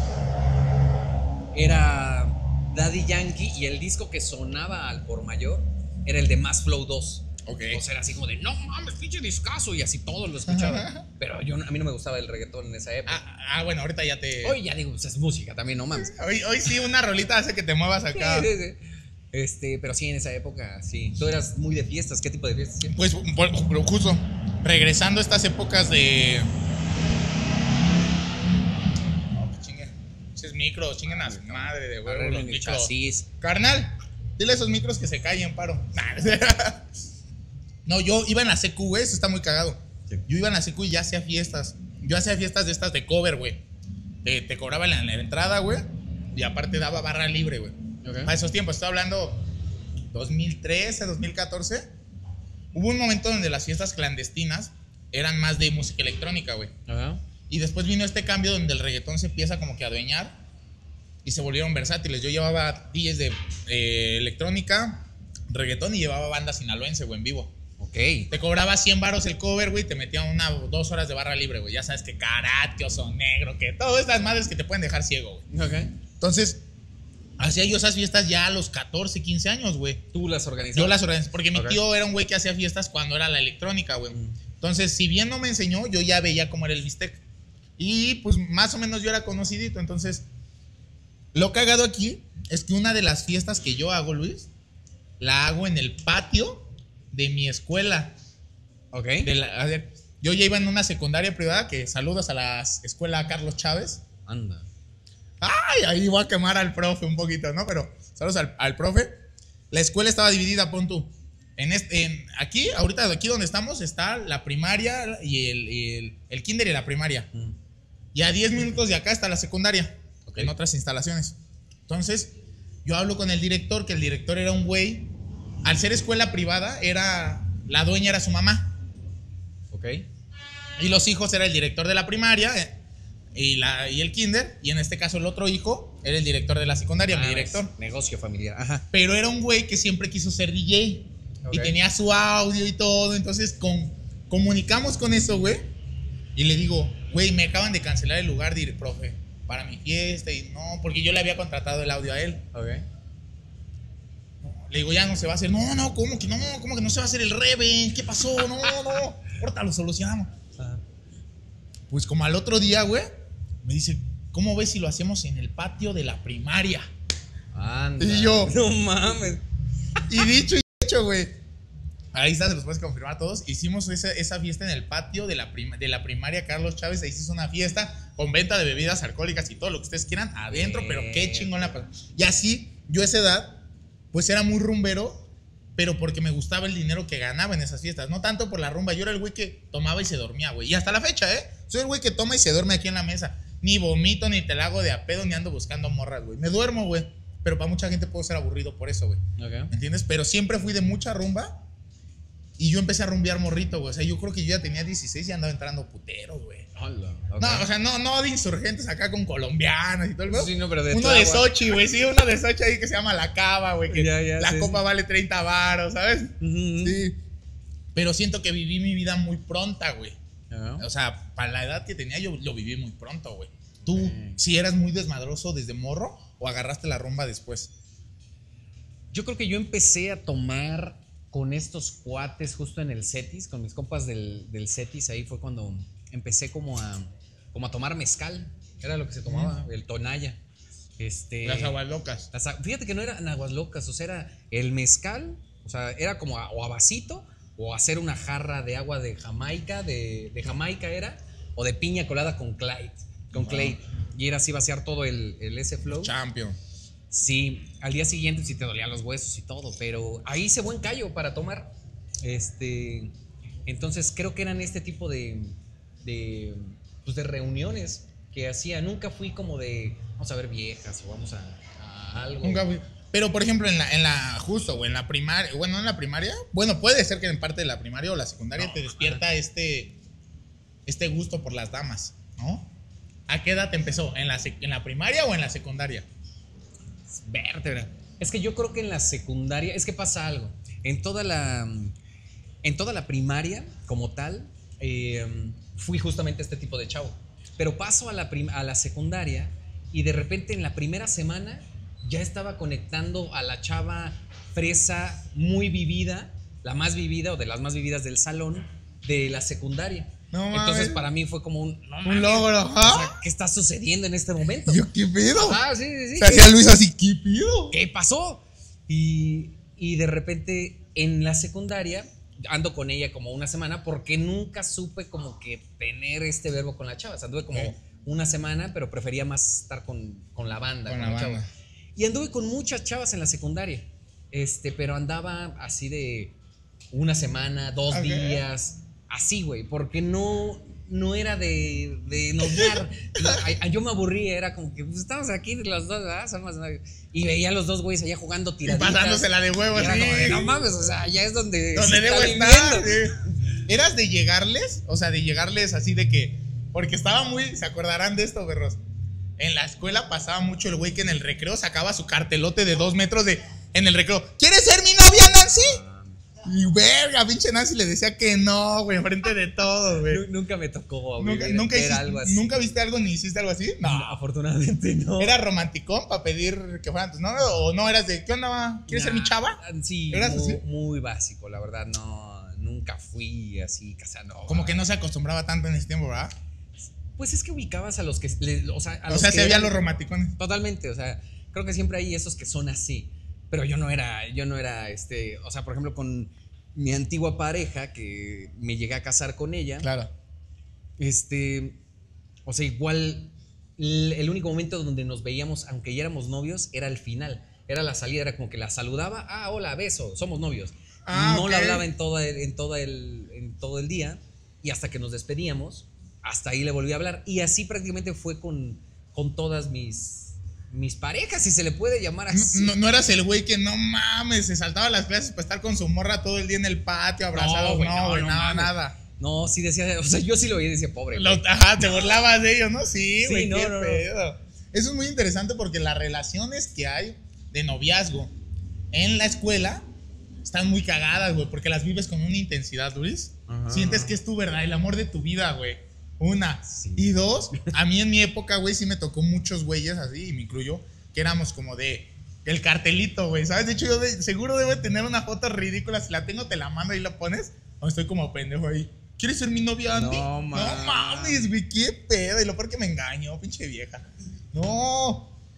era Daddy Yankee, y el disco que sonaba al por mayor era el de Más Flow dos. Ok. O sea, era así como de, no mames, pinche discazo, y así todos lo escuchaban. Pero yo, a mí no me gustaba el reggaetón en esa época. Ah, ah, bueno, ahorita ya te... Hoy ya digo, pues es música también, no mames. Hoy, hoy sí una rolita hace que te muevas acá. Sí, sí, sí. Este, pero sí, en esa época, sí. Tú eras muy de fiestas. ¿Qué tipo de fiestas? Sí? Pues bueno, pero justo regresando a estas épocas de. No, que chinguen. Esos micros, chinguen a su madre de huevo. Los Arreglen el micros. chasis. Carnal, dile a esos micros que se callen, paro. No, yo iba en la C Q, güey. Eso está muy cagado. Sí. Yo iba en la C Q y ya hacía fiestas. Yo hacía fiestas de estas de cover, güey. Te, te cobraban la, la entrada, güey. Y aparte daba barra libre, güey. Ok. A esos tiempos, estoy hablando dos mil trece, dos mil catorce. Hubo un momento donde las fiestas clandestinas eran más de música electrónica, güey. Ajá. Y después vino este cambio donde el reggaetón se empieza como que a adueñar y se volvieron versátiles. Yo llevaba D Js de eh, electrónica, reggaetón y llevaba banda sinaloense, güey, en vivo. Ok. Te cobraba cien varos el cover, güey, te metía una o dos horas de barra libre, güey. Ya sabes que karate, oso negro, que todas estas madres que te pueden dejar ciego, güey. Ok. Entonces, hacía yo esas fiestas ya a los catorce, quince años, güey. Tú las organizabas. Yo las organizé, porque mi Ok. tío era un güey que hacía fiestas cuando era la electrónica, güey. Mm. Entonces, si bien no me enseñó, yo ya veía cómo era el bistec. Y pues más o menos yo era conocidito. Entonces, lo cagado aquí es que una de las fiestas que yo hago, Luis, la hago en el patio de mi escuela. Ok. De la- a ver, yo ya iba en una secundaria privada, que saludos a la escuela Carlos Chávez. Anda. Ay, ahí voy a quemar al profe un poquito, ¿no? Pero saludos al, al profe. La escuela estaba dividida, pon tú. En este, en, aquí, ahorita aquí donde estamos, está la primaria y el, y el, el kinder y la primaria. Mm. Y a diez minutos de acá está la secundaria, Ok. en otras instalaciones. Entonces, yo hablo con el director, que el director era un güey. Al ser escuela privada, era la dueña era su mamá. Ok. Y los hijos era el director de la primaria eh, y, la, y el kinder. Y en este caso el otro hijo era el director de la secundaria, mi Ah, director. es negocio familiar. Ajá. Pero era un güey que siempre quiso ser D J. Y Ok. tenía su audio y todo. Entonces con, comunicamos con eso, güey. Y le digo, güey, me acaban de cancelar el lugar, dire, profe, para mi fiesta. Y no, porque yo le había contratado el audio a él. Ok. Le digo, ya no se va a hacer. No, no, ¿cómo que no? ¿Cómo que no se va a hacer el rebe? ¿Qué pasó? No, no. Ahorita lo solucionamos. Ajá. Pues como al otro día, güey, me dice, ¿cómo ves si lo hacemos en el patio de la primaria? Anda. Y yo- No mames. Y dicho y hecho, güey. Ahí está, se los puedes confirmar a todos. Hicimos esa, esa fiesta en el patio de la, prim- de la primaria Carlos Chávez. Ahí se hizo una fiesta con venta de bebidas alcohólicas y todo lo que ustedes quieran adentro, Bien. pero qué chingón la pasó. Y así, yo a esa edad, pues era muy rumbero, pero porque me gustaba el dinero que ganaba en esas fiestas. No tanto por la rumba, yo era el güey que tomaba y se dormía, güey. Y hasta la fecha, ¿eh? Soy el güey que toma y se duerme aquí en la mesa. Ni vomito, ni te la hago de a pedo, ni ando buscando morras, güey. Me duermo, güey. Pero para mucha gente puedo ser aburrido por eso, güey. Ok. ¿Me entiendes? Pero siempre fui de mucha rumba. Y yo empecé a rumbear morrito, güey. O sea, yo creo que yo ya tenía dieciséis y andaba entrando putero, güey. Hola. Ok. No, o sea, no, no de insurgentes acá con colombianos y todo el güey. Sí, no, pero de Uno Tláhuac. de Sochi, güey. Sí, uno de Sochi ahí que se llama La Cava, güey. Que Ya, ya, la sí, copa sí. vale treinta varos, ¿sabes? Ujú. Sí. Pero siento que viví mi vida muy pronta, güey. Ajá. O sea, para la edad que tenía, yo lo viví muy pronto, güey. ¿Tú Ok. si eras muy desmadroso desde morro o agarraste la rumba después? Yo creo que yo empecé a tomar con estos cuates justo en el Cetis, con mis compas del, del Cetis. Ahí fue cuando empecé como a, como a tomar mezcal. Era lo que se tomaba, el tonalla. Este, Las aguas locas. las a- fíjate que no eran aguas locas, o sea, era el mezcal, o sea, era como a, o a vasito, o hacer una jarra de agua de Jamaica, de, de Jamaica era, o de piña colada con Clyde, con Clay. Y era así vaciar todo el, el ese flow. Champion. Sí, al día siguiente sí te dolían los huesos y todo, pero ahí hice buen callo para tomar. Este, entonces creo que eran este tipo de, de, pues de reuniones que hacía. Nunca fui como de, vamos a ver viejas o vamos a, a algo. Nunca fui. Pero, por ejemplo, en la, en la, justo, güey, en la primaria, bueno, en la primaria, bueno, puede ser que en parte de la primaria o la secundaria No, te despierta este, este gusto por las damas, ¿no? ¿A qué edad te empezó? ¿En la, sec- en la primaria o en la secundaria? Vértebra. Es que yo creo que en la secundaria, es que pasa algo. En toda la, en toda la primaria, como tal, eh, fui justamente este tipo de chavo. Pero paso a la, prim- a la secundaria y de repente en la primera semana ya estaba conectando a la chava fresa muy vivida, la más vivida o de las más vividas del salón de la secundaria. No Entonces mames. para mí fue como un, no Un mames, logro, o ajá. sea, ¿qué está sucediendo en este momento? Yo, ¿qué pedo? Ah, sí, sí, sí. Se hacía Luis así, ¿qué pedo? ¿Qué pasó? Y, y de repente en la secundaria ando con ella como una semana porque nunca supe como que tener este verbo con la chava. O sea, anduve como Ok. una semana, pero prefería más estar con, con la banda. Con Con, la la banda. chava. Y anduve con muchas chavas en la secundaria. Este, pero andaba así de una semana, dos Ok. días, así, güey, porque no, no era de, de noviar. Y, a- yo me aburría, era como que pues, estamos aquí los dos, ¿verdad? Somos novios. Y veía a los dos güeyes allá jugando Y tiraditas. pasándosela de huevo, Y era así. como de, no mames, o sea, ya es donde. Donde se debo está estar. viviendo. Sí. ¿Eras de llegarles? O sea, de llegarles así de que. Porque estaba muy. ¿Se acordarán de esto, berros? En la escuela pasaba mucho el güey que en el recreo sacaba su cartelote de dos metros de. En el recreo. ¿Quieres ser mi novia, Nancy? Y verga, pinche Nancy le decía que no, güey, enfrente de todos, güey. Nu- Nunca me tocó ¿Nunca, vivir- nunca, ver hiciste, algo así. ¿Nunca viste algo ni hiciste algo así? No, afortunadamente no. ¿Era romanticón para pedir que fueran tus novios? ¿O no eras de, ¿qué onda? ¿Quieres ser mi Nah, chava? Sí, ¿Eras muy, así? muy básico, la verdad, no, nunca fui así, Casanova. Como que no se acostumbraba tanto en ese tiempo, ¿verdad? Pues es que ubicabas a los que, le- o sea, a O los sea, que se había eran- los romanticones. Totalmente, o sea, creo que siempre hay esos que son así, pero yo no era, yo no era, este, o sea, por ejemplo, con mi antigua pareja, que me llegué a casar con ella, Claro. este, o sea, igual, el, el único momento donde nos veíamos, aunque ya éramos novios, era el final, era la salida, era como que la saludaba, ah, hola, beso, somos novios. Ah, no ok. la hablaba en, toda el, en, toda el, en todo el día, y hasta que nos despedíamos, hasta ahí le volví a hablar, y así prácticamente fue con, con todas mis, mis parejas, si se le puede llamar así. No, no eras el güey que no mames, se saltaba las clases para estar con su morra todo el día en el patio, abrazado. güey, No, güey, no, no nada, mames. nada. No, sí decía, o sea, yo sí lo veía y decía, pobre. Los- güey. ajá, te burlabas de ellos, ¿no? Sí, Sí, güey, no, qué no, no. pedo. Eso es muy interesante porque las relaciones que hay de noviazgo en la escuela están muy cagadas, güey, porque las vives con una intensidad, Luis. Ajá. Sientes que es tu verdad, el amor de tu vida, güey. Una. Sí. Y dos, a mí en mi época, güey, sí me tocó muchos güeyes así, y me incluyo, que éramos como de el cartelito, güey, ¿sabes? De hecho, yo de- seguro debo tener una foto ridícula. Si la tengo, te la mando y la pones. O estoy como pendejo ahí. ¿Quieres ser mi novia, Andy? No, No mames. mames, güey, qué pedo. Y lo peor que me engañó, pinche vieja. No.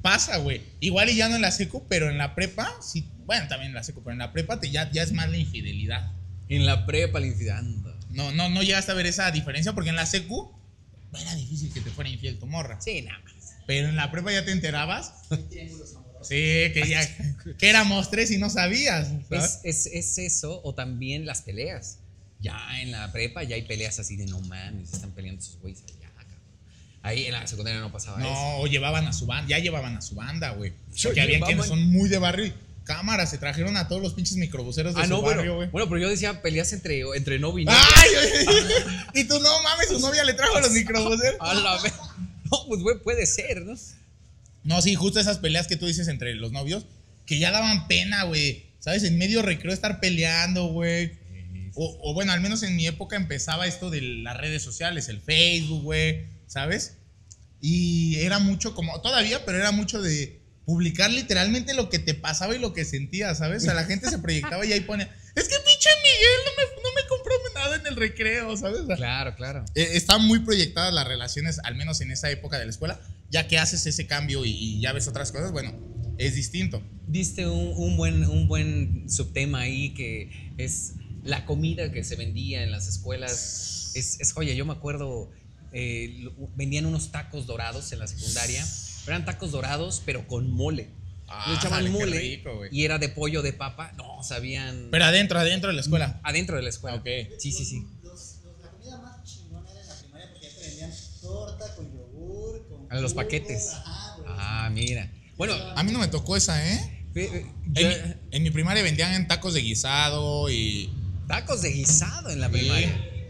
pasa, güey. Igual y ya no en la secu, pero en la prepa, sí. Bueno, también en la secu, pero en la prepa te, ya, ya es más la infidelidad. En la prepa, la infidelidad. No, no, no llegaste a ver esa diferencia porque en la secu era difícil que te fuera infiel tu morra. Sí, nada más. Pero en la prepa ya te enterabas. Triángulos amorosos. Sí, que ya que éramos tres y no sabías, ¿sabes? Es, es, es eso, o también las peleas. Ya en la prepa ya hay peleas así de no mames, están peleando esos güeyes allá, cabrón. Ahí en la secundaria no pasaba eso. No, o llevaban a su banda, ya llevaban a su banda, güey. Yo Porque había llevaban- quienes son muy de barrio y cámara, se trajeron a todos los pinches microbuseros de Ah, su no, barrio, bueno, güey. bueno, pero yo decía peleas entre, entre novio y novia. ¡Ay! Y tú no mames, su novia le trajo a los microbuseros. A la vez. No, pues güey, puede ser, ¿no? No, sí, justo esas peleas que tú dices entre los novios, que ya daban pena, güey. ¿Sabes? En medio recreo estar peleando, güey. O, o bueno, al menos en mi época empezaba esto de las redes sociales, el Facebook, güey, ¿sabes? Y era mucho como, todavía, pero era mucho de publicar literalmente lo que te pasaba y lo que sentías, ¿sabes? O sea, la gente se proyectaba y ahí pone, es que pinche Miguel no me, no me compró nada en el recreo, ¿sabes? O sea, Claro, claro. eh, están muy proyectadas las relaciones, al menos en esa época de la escuela, ya que haces ese cambio y, y ya ves otras cosas, bueno, es distinto. Diste un, un, buen, un buen subtema ahí que es la comida que se vendía en las escuelas. Es, es joya, yo me acuerdo, eh, lo- vendían unos tacos dorados en la secundaria. Eran tacos dorados, pero con mole. Ah, Le echaban jale, qué mole rico, güey. y era de pollo de papa. No, sabían. Pero adentro, adentro de la escuela. Adentro de la escuela. Ok. Sí, sí, sí. Los, los- la comida más chingona era en la primaria porque ya te vendían torta con yogur, con. A los jugo, paquetes. Ajá, güey. Ah, mira. Bueno, A mí no me tocó esa, ¿eh? eh, eh, En, yo- mi, en mi primaria vendían tacos de guisado y... tacos de guisado en la primaria.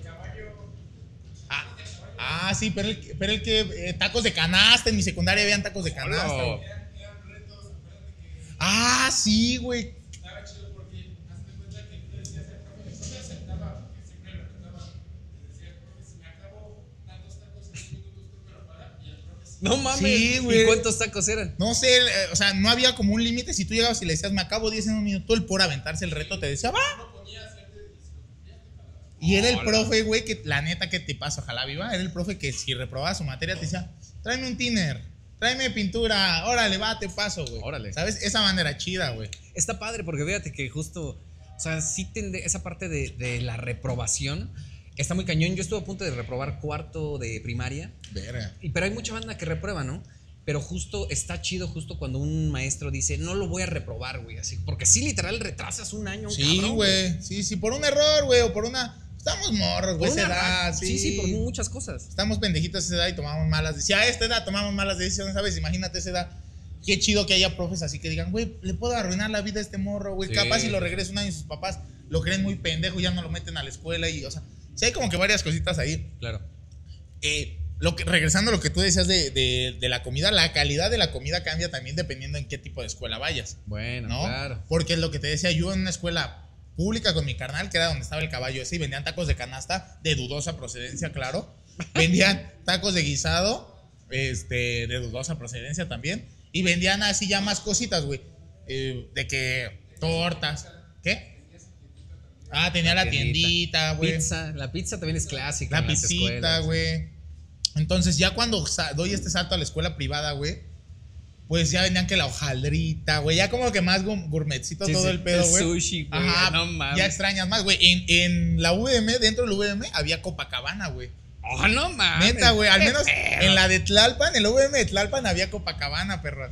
Ah, ah, sí, pero el, pero el que... eh, tacos de canasta, en mi secundaria habían tacos de canasta. Hola. güey. Ah, sí, güey. Estaba chido porque hazte cuenta que tú decías al profe, no me aceptaba, porque siempre lo trataba. Le decía al profe, si me acabo tantos tacos en un minuto, usted me lo paga. Y el profe sí. No mames. Sí, ¿Y güey. cuántos tacos eran? No sé, eh, o sea, no había como un límite. Si tú llegabas y le decías, me acabo diez en un minuto, él por aventarse el reto te decía, va. Y era el Hola. profe, güey, que la neta que te pasa, ojalá viva. Era el profe que si reprobaba su materia te decía, tráeme un tiner, tráeme pintura, órale, va, te paso, güey. Órale. ¿Sabes? Esa manera chida, güey. Está padre porque fíjate que justo, o sea, sí tende, esa parte de, de la reprobación está muy cañón. Yo estuve a punto de reprobar cuarto de primaria, Verga. y, pero hay mucha banda que reprueba, ¿no? Pero justo está chido justo cuando un maestro dice, no lo voy a reprobar, güey, así, porque sí, literal, retrasas un año a un Sí, cabrón, güey. Sí, sí, por un error, güey, o por una... Estamos morros, güey, Por esa una- edad, sí, sí, por muchas cosas. Estamos pendejitos a esa edad y tomamos malas decisiones. Si a esta edad tomamos malas decisiones, ¿sabes? Imagínate esa edad. Qué chido que haya profes así que digan, güey, le puedo arruinar la vida a este morro, güey. Sí. Capaz si lo regresa un año y sus papás lo creen muy pendejo, ya no lo meten a la escuela y, o sea, sí hay como que varias cositas ahí. Claro. Eh, lo que, regresando a lo que tú decías de, de, de la comida, la calidad de la comida cambia también dependiendo en qué tipo de escuela vayas, Bueno, ¿no? claro. Porque es lo que te decía yo en una escuela pública con mi carnal, que era donde estaba el caballo ese, y vendían tacos de canasta de dudosa procedencia, claro. Vendían tacos de guisado, este, de dudosa procedencia también. Y vendían así ya más cositas, güey. Eh, de que tortas. ¿Qué? Ah, tenía la, tiendita, güey. Pizza, la pizza también es clásica. La en las pizzita, escuelas. güey. Entonces, ya cuando sa- doy este salto a la escuela privada, güey, pues ya vendían que la hojaldrita, güey. Ya como que más gu- gourmetcito Sí, todo sí, el pedo, el güey. sushi, güey, Ajá, no mames. ya extrañas más, güey. En, en la U V M, dentro de la U V M, había Copacabana, güey. Oh, no mames. Neta, güey. Al qué menos pedo. en la de Tlalpan, en la U V M de Tlalpan, había Copacabana, perro.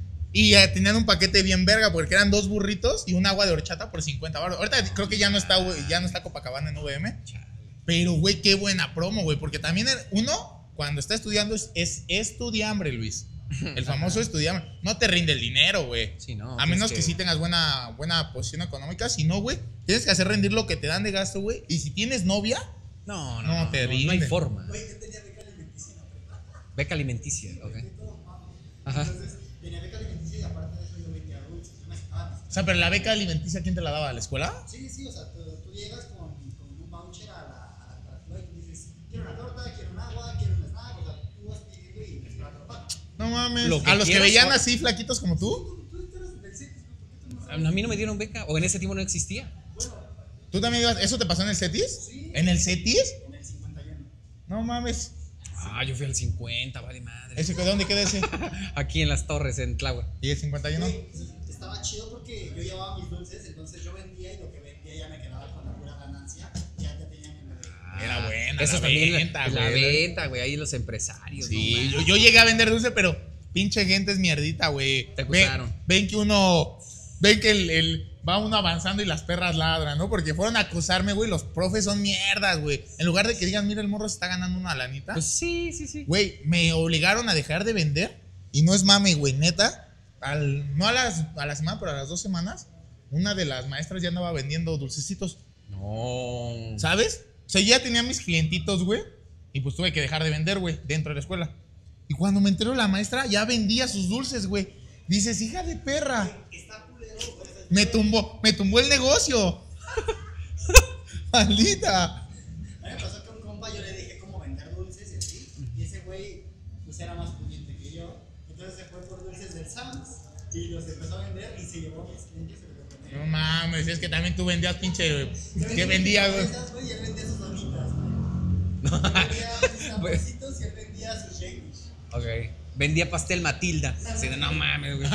Y eh, tenían un paquete bien verga, porque eran dos burritos y un agua de horchata por cincuenta baros. Ahorita creo que ya no está, güey, ya no está Copacabana en U V M. Pero, güey, qué buena promo, güey. Porque también el- uno, cuando está estudiando, es, es estudiambre, Luis. El famoso estudiambre. No te rinde el dinero, güey. Sí, no, A tienes menos que... que- sí tengas buena, buena posición económica. Si no, güey, tienes que hacer rendir lo que te dan de gasto, güey. Y si tienes novia, No, no, No, no, te no, no hay rinde. forma. Güey, yo tenía beca alimenticia en la prepa. Beca alimenticia, ok. Ajá. Entonces, tenía beca alimenticia y aparte de eso yo vendía dulces. Yo me sacaba. o sea, pero la beca alimenticia, ¿quién te la daba? ¿A la escuela? Sí, sí, o sea, tú, tú llegas con, con un voucher a la, a la cartula y tú dices, quiero una torta, quiero un agua, quiero un snack, o sea, tú vas pidiendo y les va a No mames. Lo que ¿A los que quieras, veían o- así flaquitos como tú? Tú, tú eres del CETIS, ¿por qué tú no A sabes? a mí no me dieron beca, o en ese tiempo no existía. ¿Tú también ibas? ¿Eso te pasó en el CETIS? Sí. ¿En el CETIS? En el cincuenta y uno. No mames. Ah, yo fui al cincuenta, vale madre. ¿Ese, ¿Dónde queda ese? Aquí en las Torres, en Tláhuac. ¿Y el cincuenta y uno? Estaba chido porque yo llevaba mis dulces, entonces yo vendía y lo que vendía ya me quedaba con la pura ganancia. Ya te tenían que meter. Era buena. Eso la también, venta, la, la güey. venta, güey, ahí los empresarios. Sí, no yo, yo llegué a vender dulce, pero pinche gente es mierdita, güey. Te Ven, acusaron. ven que uno, ven que el, el- va uno avanzando y las perras ladran, ¿no? Porque fueron a acusarme, güey, los profes son mierdas, güey. En lugar de que digan, mira, el morro se está ganando una lanita. Pues sí, sí, sí. Güey, me obligaron a dejar de vender. Y no es mame, güey, neta. Al, no a, las, a la semana, pero a las dos semanas, una de las maestras ya andaba vendiendo dulcecitos. No. ¿Sabes? O sea, yo ya tenía mis clientitos, güey. Y pues tuve que dejar de vender, güey, dentro de la escuela. Y cuando me enteró la maestra, ya vendía sus dulces, güey. Dices, hija de perra. Está culero, güey. Me tumbó, me tumbó el negocio. Maldita. A mí me pasó que un compa yo le dije cómo vender dulces y así. Y ese güey pues era más pudiente que yo. Entonces se fue por dulces del Sam's y los empezó a vender y se llevó a mis clientes y se los vendía. No mames, es que también tú vendías pinche. ¿Qué vendías, güey? Esas, y él vendía sus donitas. Yo vendía mis tamborcitos y él vendía sus shakes. Ok. Vendía pastel Matilda. Así de, no mames, güey.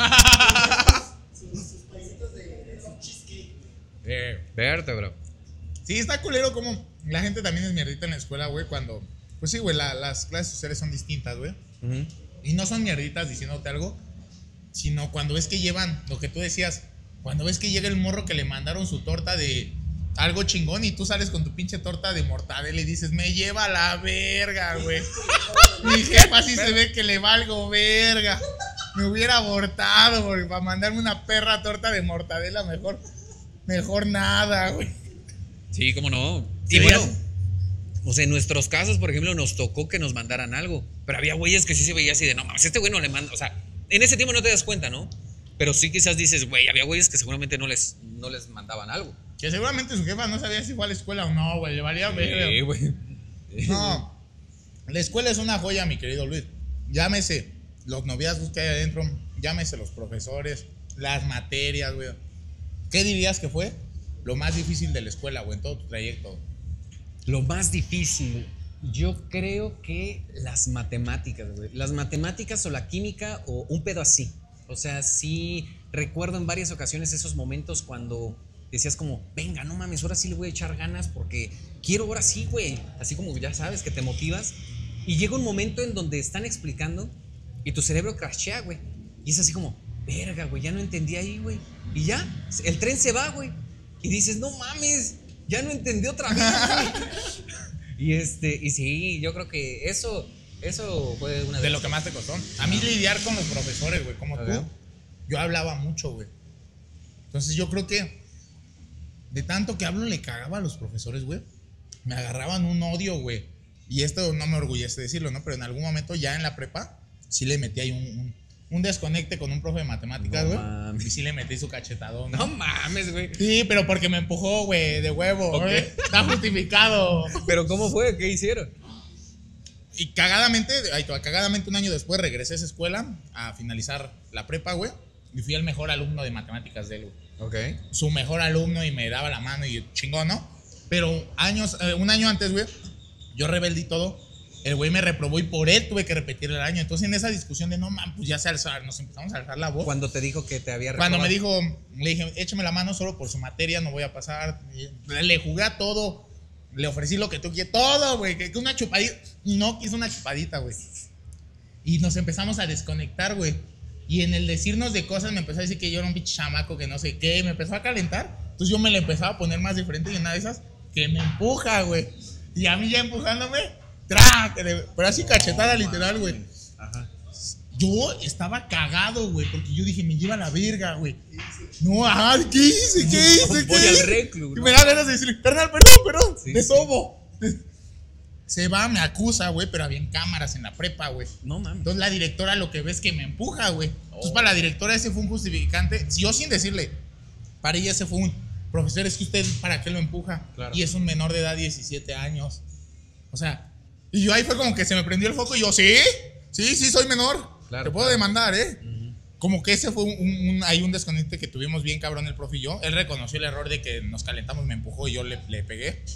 Sus, sus paisitos de, de su cheesecake. Eh, Verte, bro. Sí, está culero como la gente también es mierdita en la escuela, güey, cuando... Pues sí, güey, la- las clases sociales son distintas, güey. Ujú. Y no son mierditas diciéndote algo, sino cuando ves que llevan, lo que tú decías, cuando ves que llega el morro que le mandaron su torta de algo chingón y tú sales con tu pinche torta de mortadela y dices, me lleva la verga, güey. Mi jefa sí se ve que le valgo verga. Me hubiera abortado, güey, para mandarme una perra torta de mortadela, mejor, mejor nada, güey. Sí, cómo no. Sí, Y bueno, ya- o sea, en nuestros casos, por ejemplo, nos tocó que nos mandaran algo. Pero había güeyes que sí se veía así de, no mames, este güey no le manda. O sea, en ese tiempo no te das cuenta, ¿no? Pero sí quizás dices, güey, había güeyes que seguramente no les, no les mandaban algo. Que seguramente su jefa no sabía si fue a la escuela o no, güey, le valía verga. Sí, güey. No, la escuela es una joya, mi querido Luis. Llámese los noviazgos que hay adentro, llámese los profesores, las materias, güey. ¿Qué dirías que fue lo más difícil de la escuela, güey, en todo tu trayecto? Lo más difícil, yo creo que las matemáticas, güey. Las matemáticas o la química o un pedo así. O sea, sí recuerdo en varias ocasiones esos momentos cuando decías como, venga, no mames, ahora sí le voy a echar ganas porque quiero ahora sí, güey. Así como ya sabes que te motivas. Y llega un momento en donde están explicando y tu cerebro crashea, güey. Y es así como, verga, güey, ya no entendí ahí, güey. Y ya, el tren se va, güey. Y dices, no mames, ya no entendí otra vez, güey. Y este, y sí, yo creo que eso, eso fue una de, De las lo que más te costó. A mí lidiar con los profesores, güey, como A tú, ver. yo hablaba mucho, güey. Entonces yo creo que de tanto que hablo le cagaba a los profesores, güey. Me agarraban un odio, güey. Y esto no me orgullece decirlo, ¿no? Pero en algún momento ya en la prepa sí le metí ahí un, un, un desconecte con un profe de matemáticas, No güey. mames. Y sí le metí su cachetadón, ¿no? No mames, güey. Sí, pero porque me empujó, güey, de huevo, Ok. güey. Está justificado. Pero ¿cómo fue? ¿Qué hicieron? Y cagadamente, ay, cagadamente un año después regresé a esa escuela a finalizar la prepa, güey. Y fui el mejor alumno de matemáticas de él, güey. Ok. Su mejor alumno y me daba la mano y chingón, ¿no? Pero años, eh, un año antes, güey, yo rebelde y todo. El güey me reprobó y por él tuve que repetir el año. Entonces en esa discusión de no, man, pues ya se alzar, nos empezamos a alzar la voz. Cuando te dijo que te había Cuando me reprobado. dijo, le dije, échame la mano solo por su materia, no voy a pasar. Y le jugué a todo. Le ofrecí lo que tú quieras. Todo, güey. Que que una chupadita. Y no quiso una chupadita, güey. Y nos empezamos a desconectar, güey. Y en el decirnos de cosas me empezó a decir que yo era un bicho chamaco, que no sé qué. Me empezó a calentar. Entonces yo me le empezaba a poner más diferente y una de esas que me empuja, güey. Y a mí ya empujándome, ¡tra! Que le- Pero así cachetada literal, güey. Ajá. Yo estaba cagado, güey, porque yo dije, me lleva la verga, güey. No, ajá, ¿qué hice? ¿Qué hice? Voy ¿Qué al hice? reclu, Y ¿no? me da ganas de decirle, carnal, perdón, perdón, Sí, te sí. sobo. Se va, me acusa, güey, pero había cámaras en la prepa, güey. No mames. Entonces la directora lo que ve es que me empuja, güey. Entonces Oh. para la directora ese fue un justificante. Si yo sin decirle, para ella ese fue un, profesor, es que usted, ¿para qué lo empuja? Claro. Y es un menor de edad, diecisiete años. O sea, y yo ahí fue como que se me prendió el foco y yo, ¿sí? Sí, sí, soy menor. Claro, Te puedo claro. demandar, ¿eh? Ujú. Como que ese fue un, un, un- hay un desconecte que tuvimos bien cabrón el profe y yo. Él reconoció el error de que nos calentamos, me empujó y yo le, le pegué.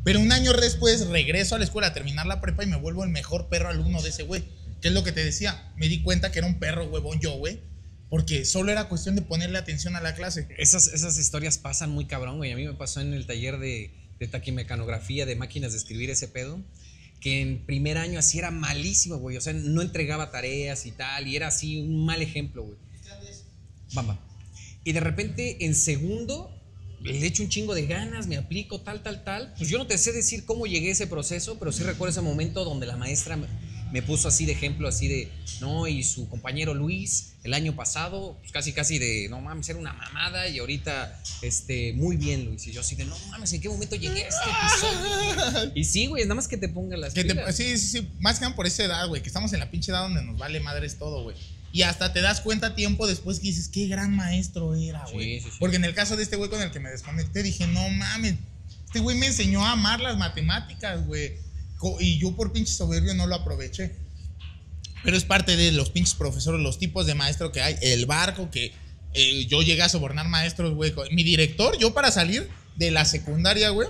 Pero un año después regreso a la escuela a terminar la prepa y me vuelvo el mejor perro alumno de ese güey. ¿Qué es lo que te decía? Me di cuenta que era un perro huevón yo, güey. Porque solo era cuestión de ponerle atención a la clase. Esas, esas historias pasan muy cabrón, güey. A mí me pasó en el taller de, de taquimecanografía, de máquinas de escribir ese pedo, que en primer año así era malísimo, güey. O sea, no entregaba tareas y tal, y era así un mal ejemplo, güey. Bamba. Y de repente, en segundo, le echo un chingo de ganas, me aplico, tal, tal, tal. Pues yo no te sé decir cómo llegué a ese proceso, pero sí recuerdo ese momento donde la maestra me, me puso así de ejemplo, así de, no, y su compañero Luis, el año pasado, pues casi, casi de, no mames, era una mamada, y ahorita, este, muy bien, Luis. Y yo así de, no mames, ¿en qué momento llegué a este episodio? Y sí, güey, nada más que te ponga las Que te- pilas. sí, sí, sí. Más que nada por esa edad, güey. Que estamos en la pinche edad donde nos vale madres todo, güey. Y hasta te das cuenta tiempo después que dices, qué gran maestro era, güey. Sí, sí, sí. Porque en el caso de este güey con el que me desconecté, dije, no mames, este güey me enseñó a amar las matemáticas, güey. Co- Y yo por pinche soberbio no lo aproveché. Pero es parte de los pinches profesores, los tipos de maestro que hay. El barco que eh, yo llegué a sobornar maestros, güey. con- Mi director, yo para salir de la secundaria, güey,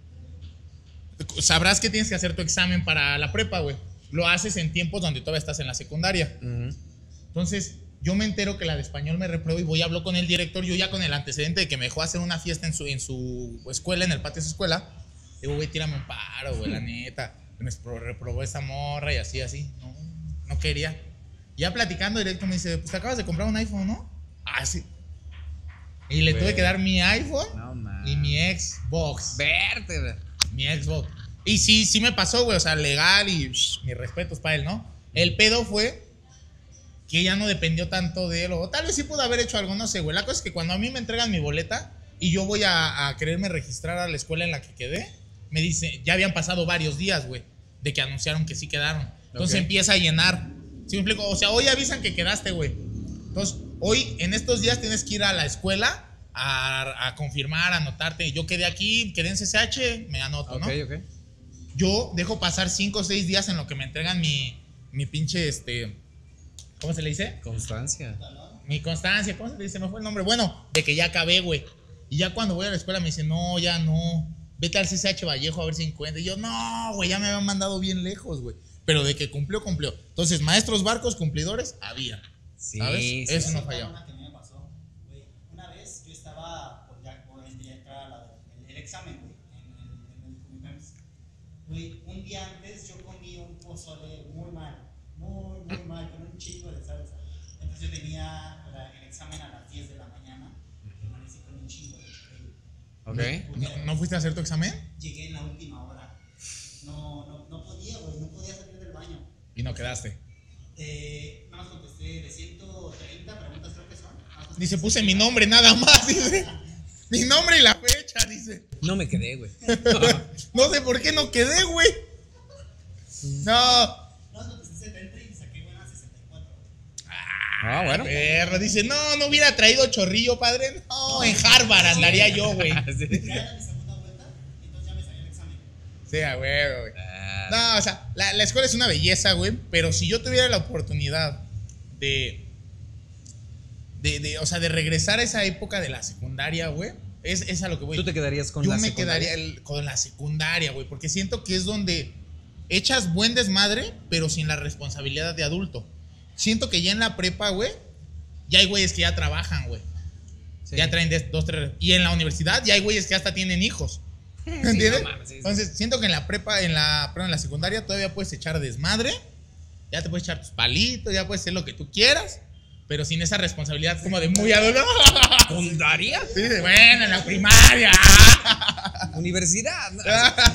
sabrás que tienes que hacer tu examen para la prepa, güey. Lo haces en tiempos donde todavía estás en la secundaria. Ujú. Entonces, yo me entero que la de español me reprueba y voy y hablo con el director. Yo ya con el antecedente de que me dejó hacer una fiesta en su, en su escuela, en el patio de su escuela. Digo, güey, tírame un paro, güey, la neta. Me espro- reprobó esa morra y así, así. No, no quería. Ya platicando directo me dice, pues te acabas de comprar un iPhone, ¿no? Ah, sí. Y le Güey. tuve que dar mi iPhone No mames. y mi Xbox. Verte. Mi Xbox. Y sí, sí me pasó, güey. O sea, legal y shh, mis respetos para él, ¿no? El pedo fue que ya no dependió tanto de él. O tal vez sí pudo haber hecho algo, no sé, güey. La cosa es que cuando a mí me entregan mi boleta y yo voy a, a quererme registrar a la escuela en la que quedé, me dice, ya habían pasado varios días, güey, de que anunciaron que sí quedaron. Entonces Ok. empieza a llenar. ¿Sí me explico? O sea, hoy avisan que quedaste, güey. Entonces, hoy, en estos días, tienes que ir a la escuela a, a confirmar, a anotarte. Yo quedé aquí, quedé en C C H, me anoto, Ok, ¿no? ok. Yo dejo pasar cinco o seis días en lo que me entregan mi, mi pinche, este, ¿cómo se le dice? Constancia. Mi constancia, ¿cómo se le dice? Me fue el nombre. Bueno, de que ya acabé, güey. Y ya cuando voy a la escuela me dicen, no, ya no. Vete al C C H Vallejo a ver si encuentras. Y yo, no, güey, ya me habían mandado bien lejos, güey. Pero de que cumplió, cumplió. Entonces, maestros barcos cumplidores, había. Sí, ¿Sabes? sí, Eso sí. no Una fallaba. que a mí me pasó, güey. Una vez yo estaba, pues ya obviamente ya entraba a la- el, el examen, güey, en el, en el Comipems. Güey, un día antes yo comí un pozole muy mal, muy, muy mal, con un chingo de salsa. Entonces yo tenía la- el examen a las diez de la mañana, y amanecí con un chingo de chorrillo. Ok. ¿No, ¿No fuiste a hacer tu examen? Llegué en la última hora. No, no, no podía, güey, no podía salir del baño. Y no quedaste. Eh, nada más contesté de ciento treinta preguntas, creo que son. Nada más Dice, contesté puse mi ciento treinta. nombre nada más, dice. Mi nombre y la fecha, dice. No me quedé, güey. No sé por qué no quedé, güey. No. Nada más contesté setenta y saqué buenas sesenta y cuatro. Ah, bueno. Perro, dice, no, no hubiera traído chorrillo, padre. No, en Harvard andaría yo, güey. Sí. Ya era mi segunda vuelta, entonces ya me salió el examen. Sí, a huevo, güey. Ah, No, o sea, la, la escuela es una belleza, güey. Pero si yo tuviera la oportunidad de, de, de, o sea, de regresar a esa época de la secundaria, güey, es, es a lo que voy. ¿Tú te quedarías con Yo la me secundaria? quedaría el- con la secundaria, güey, porque siento que es donde echas buen desmadre, pero sin la responsabilidad de adulto. Siento que ya en la prepa, güey, ya hay güeyes que ya trabajan, güey. Sí. Ya traen de- dos, tres. Y en la universidad ya hay güeyes que hasta tienen hijos. Sí, ¿Entiendes? no mames, sí, sí. Entonces, siento que en la prepa, en la, perdón, en la secundaria todavía puedes echar desmadre. Ya te puedes echar tus palitos, ya puedes hacer lo que tú quieras. Pero sin esa responsabilidad como de muy adulto. ¿Secundaria? Sí, de, bueno, en la primaria. Universidad. ¿no?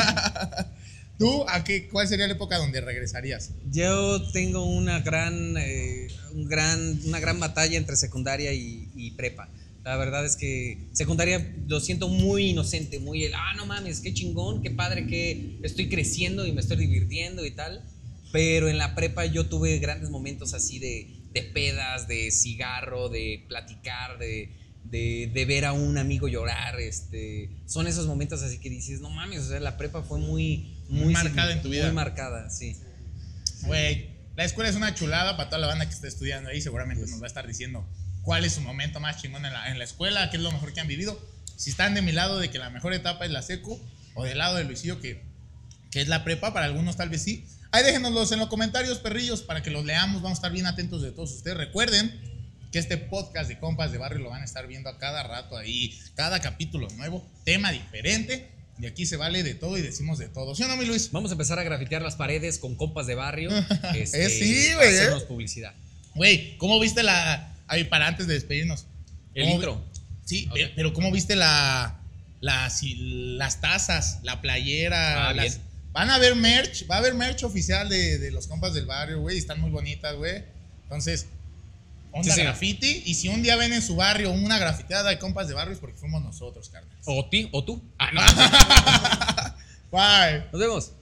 ¿Tú a qué, cuál sería la época donde regresarías? Yo tengo una gran, eh, un gran, una gran batalla entre secundaria y, y prepa. La verdad es que secundaria lo siento muy inocente, muy el, ah, no mames, qué chingón, qué padre, que estoy creciendo y me estoy divirtiendo y tal. Pero en la prepa yo tuve grandes momentos así de, de pedas, de cigarro, de platicar, de, de, de ver a un amigo llorar. Este, son esos momentos así que dices, no mames, o sea, la prepa fue muy, muy, Muy marcada en tu vida. Muy marcada, sí. Güey, la escuela es una chulada para toda la banda que está estudiando ahí. Seguramente nos va a estar diciendo cuál es su momento más chingón en la, en la escuela, qué es lo mejor que han vivido. Si están de mi lado de que la mejor etapa es la secu, o del lado de Luisillo, que, que es la prepa, para algunos tal vez sí. Ahí déjenoslos en los comentarios, perrillos, para que los leamos. Vamos a estar bien atentos de todos ustedes. Recuerden que este podcast de Compas de Barrio lo van a estar viendo a cada rato ahí, cada capítulo nuevo, tema diferente. Y aquí se vale de todo y decimos de todo. ¿Sí o no, mi Luis? Vamos a empezar a grafitear las paredes con compas de barrio. Este, Eh, sí, para güey, hacernos eh. publicidad. Güey, ¿cómo viste la... Ahí, para antes de despedirnos. El ¿Cómo intro. vi- Sí, Ok. pe- pero ¿cómo viste la, la, si- las tazas, la playera? Ah, las- bien. Van a haber merch, va a haber merch oficial de, de los compas del barrio, güey. Están muy bonitas, güey. Entonces, onda Sí, sí. graffiti. Y si un día ven en su barrio una grafiteada de compas de barrio, es porque fuimos nosotros, carnal. O ti, o tú. Ah, no. Bye. Nos vemos.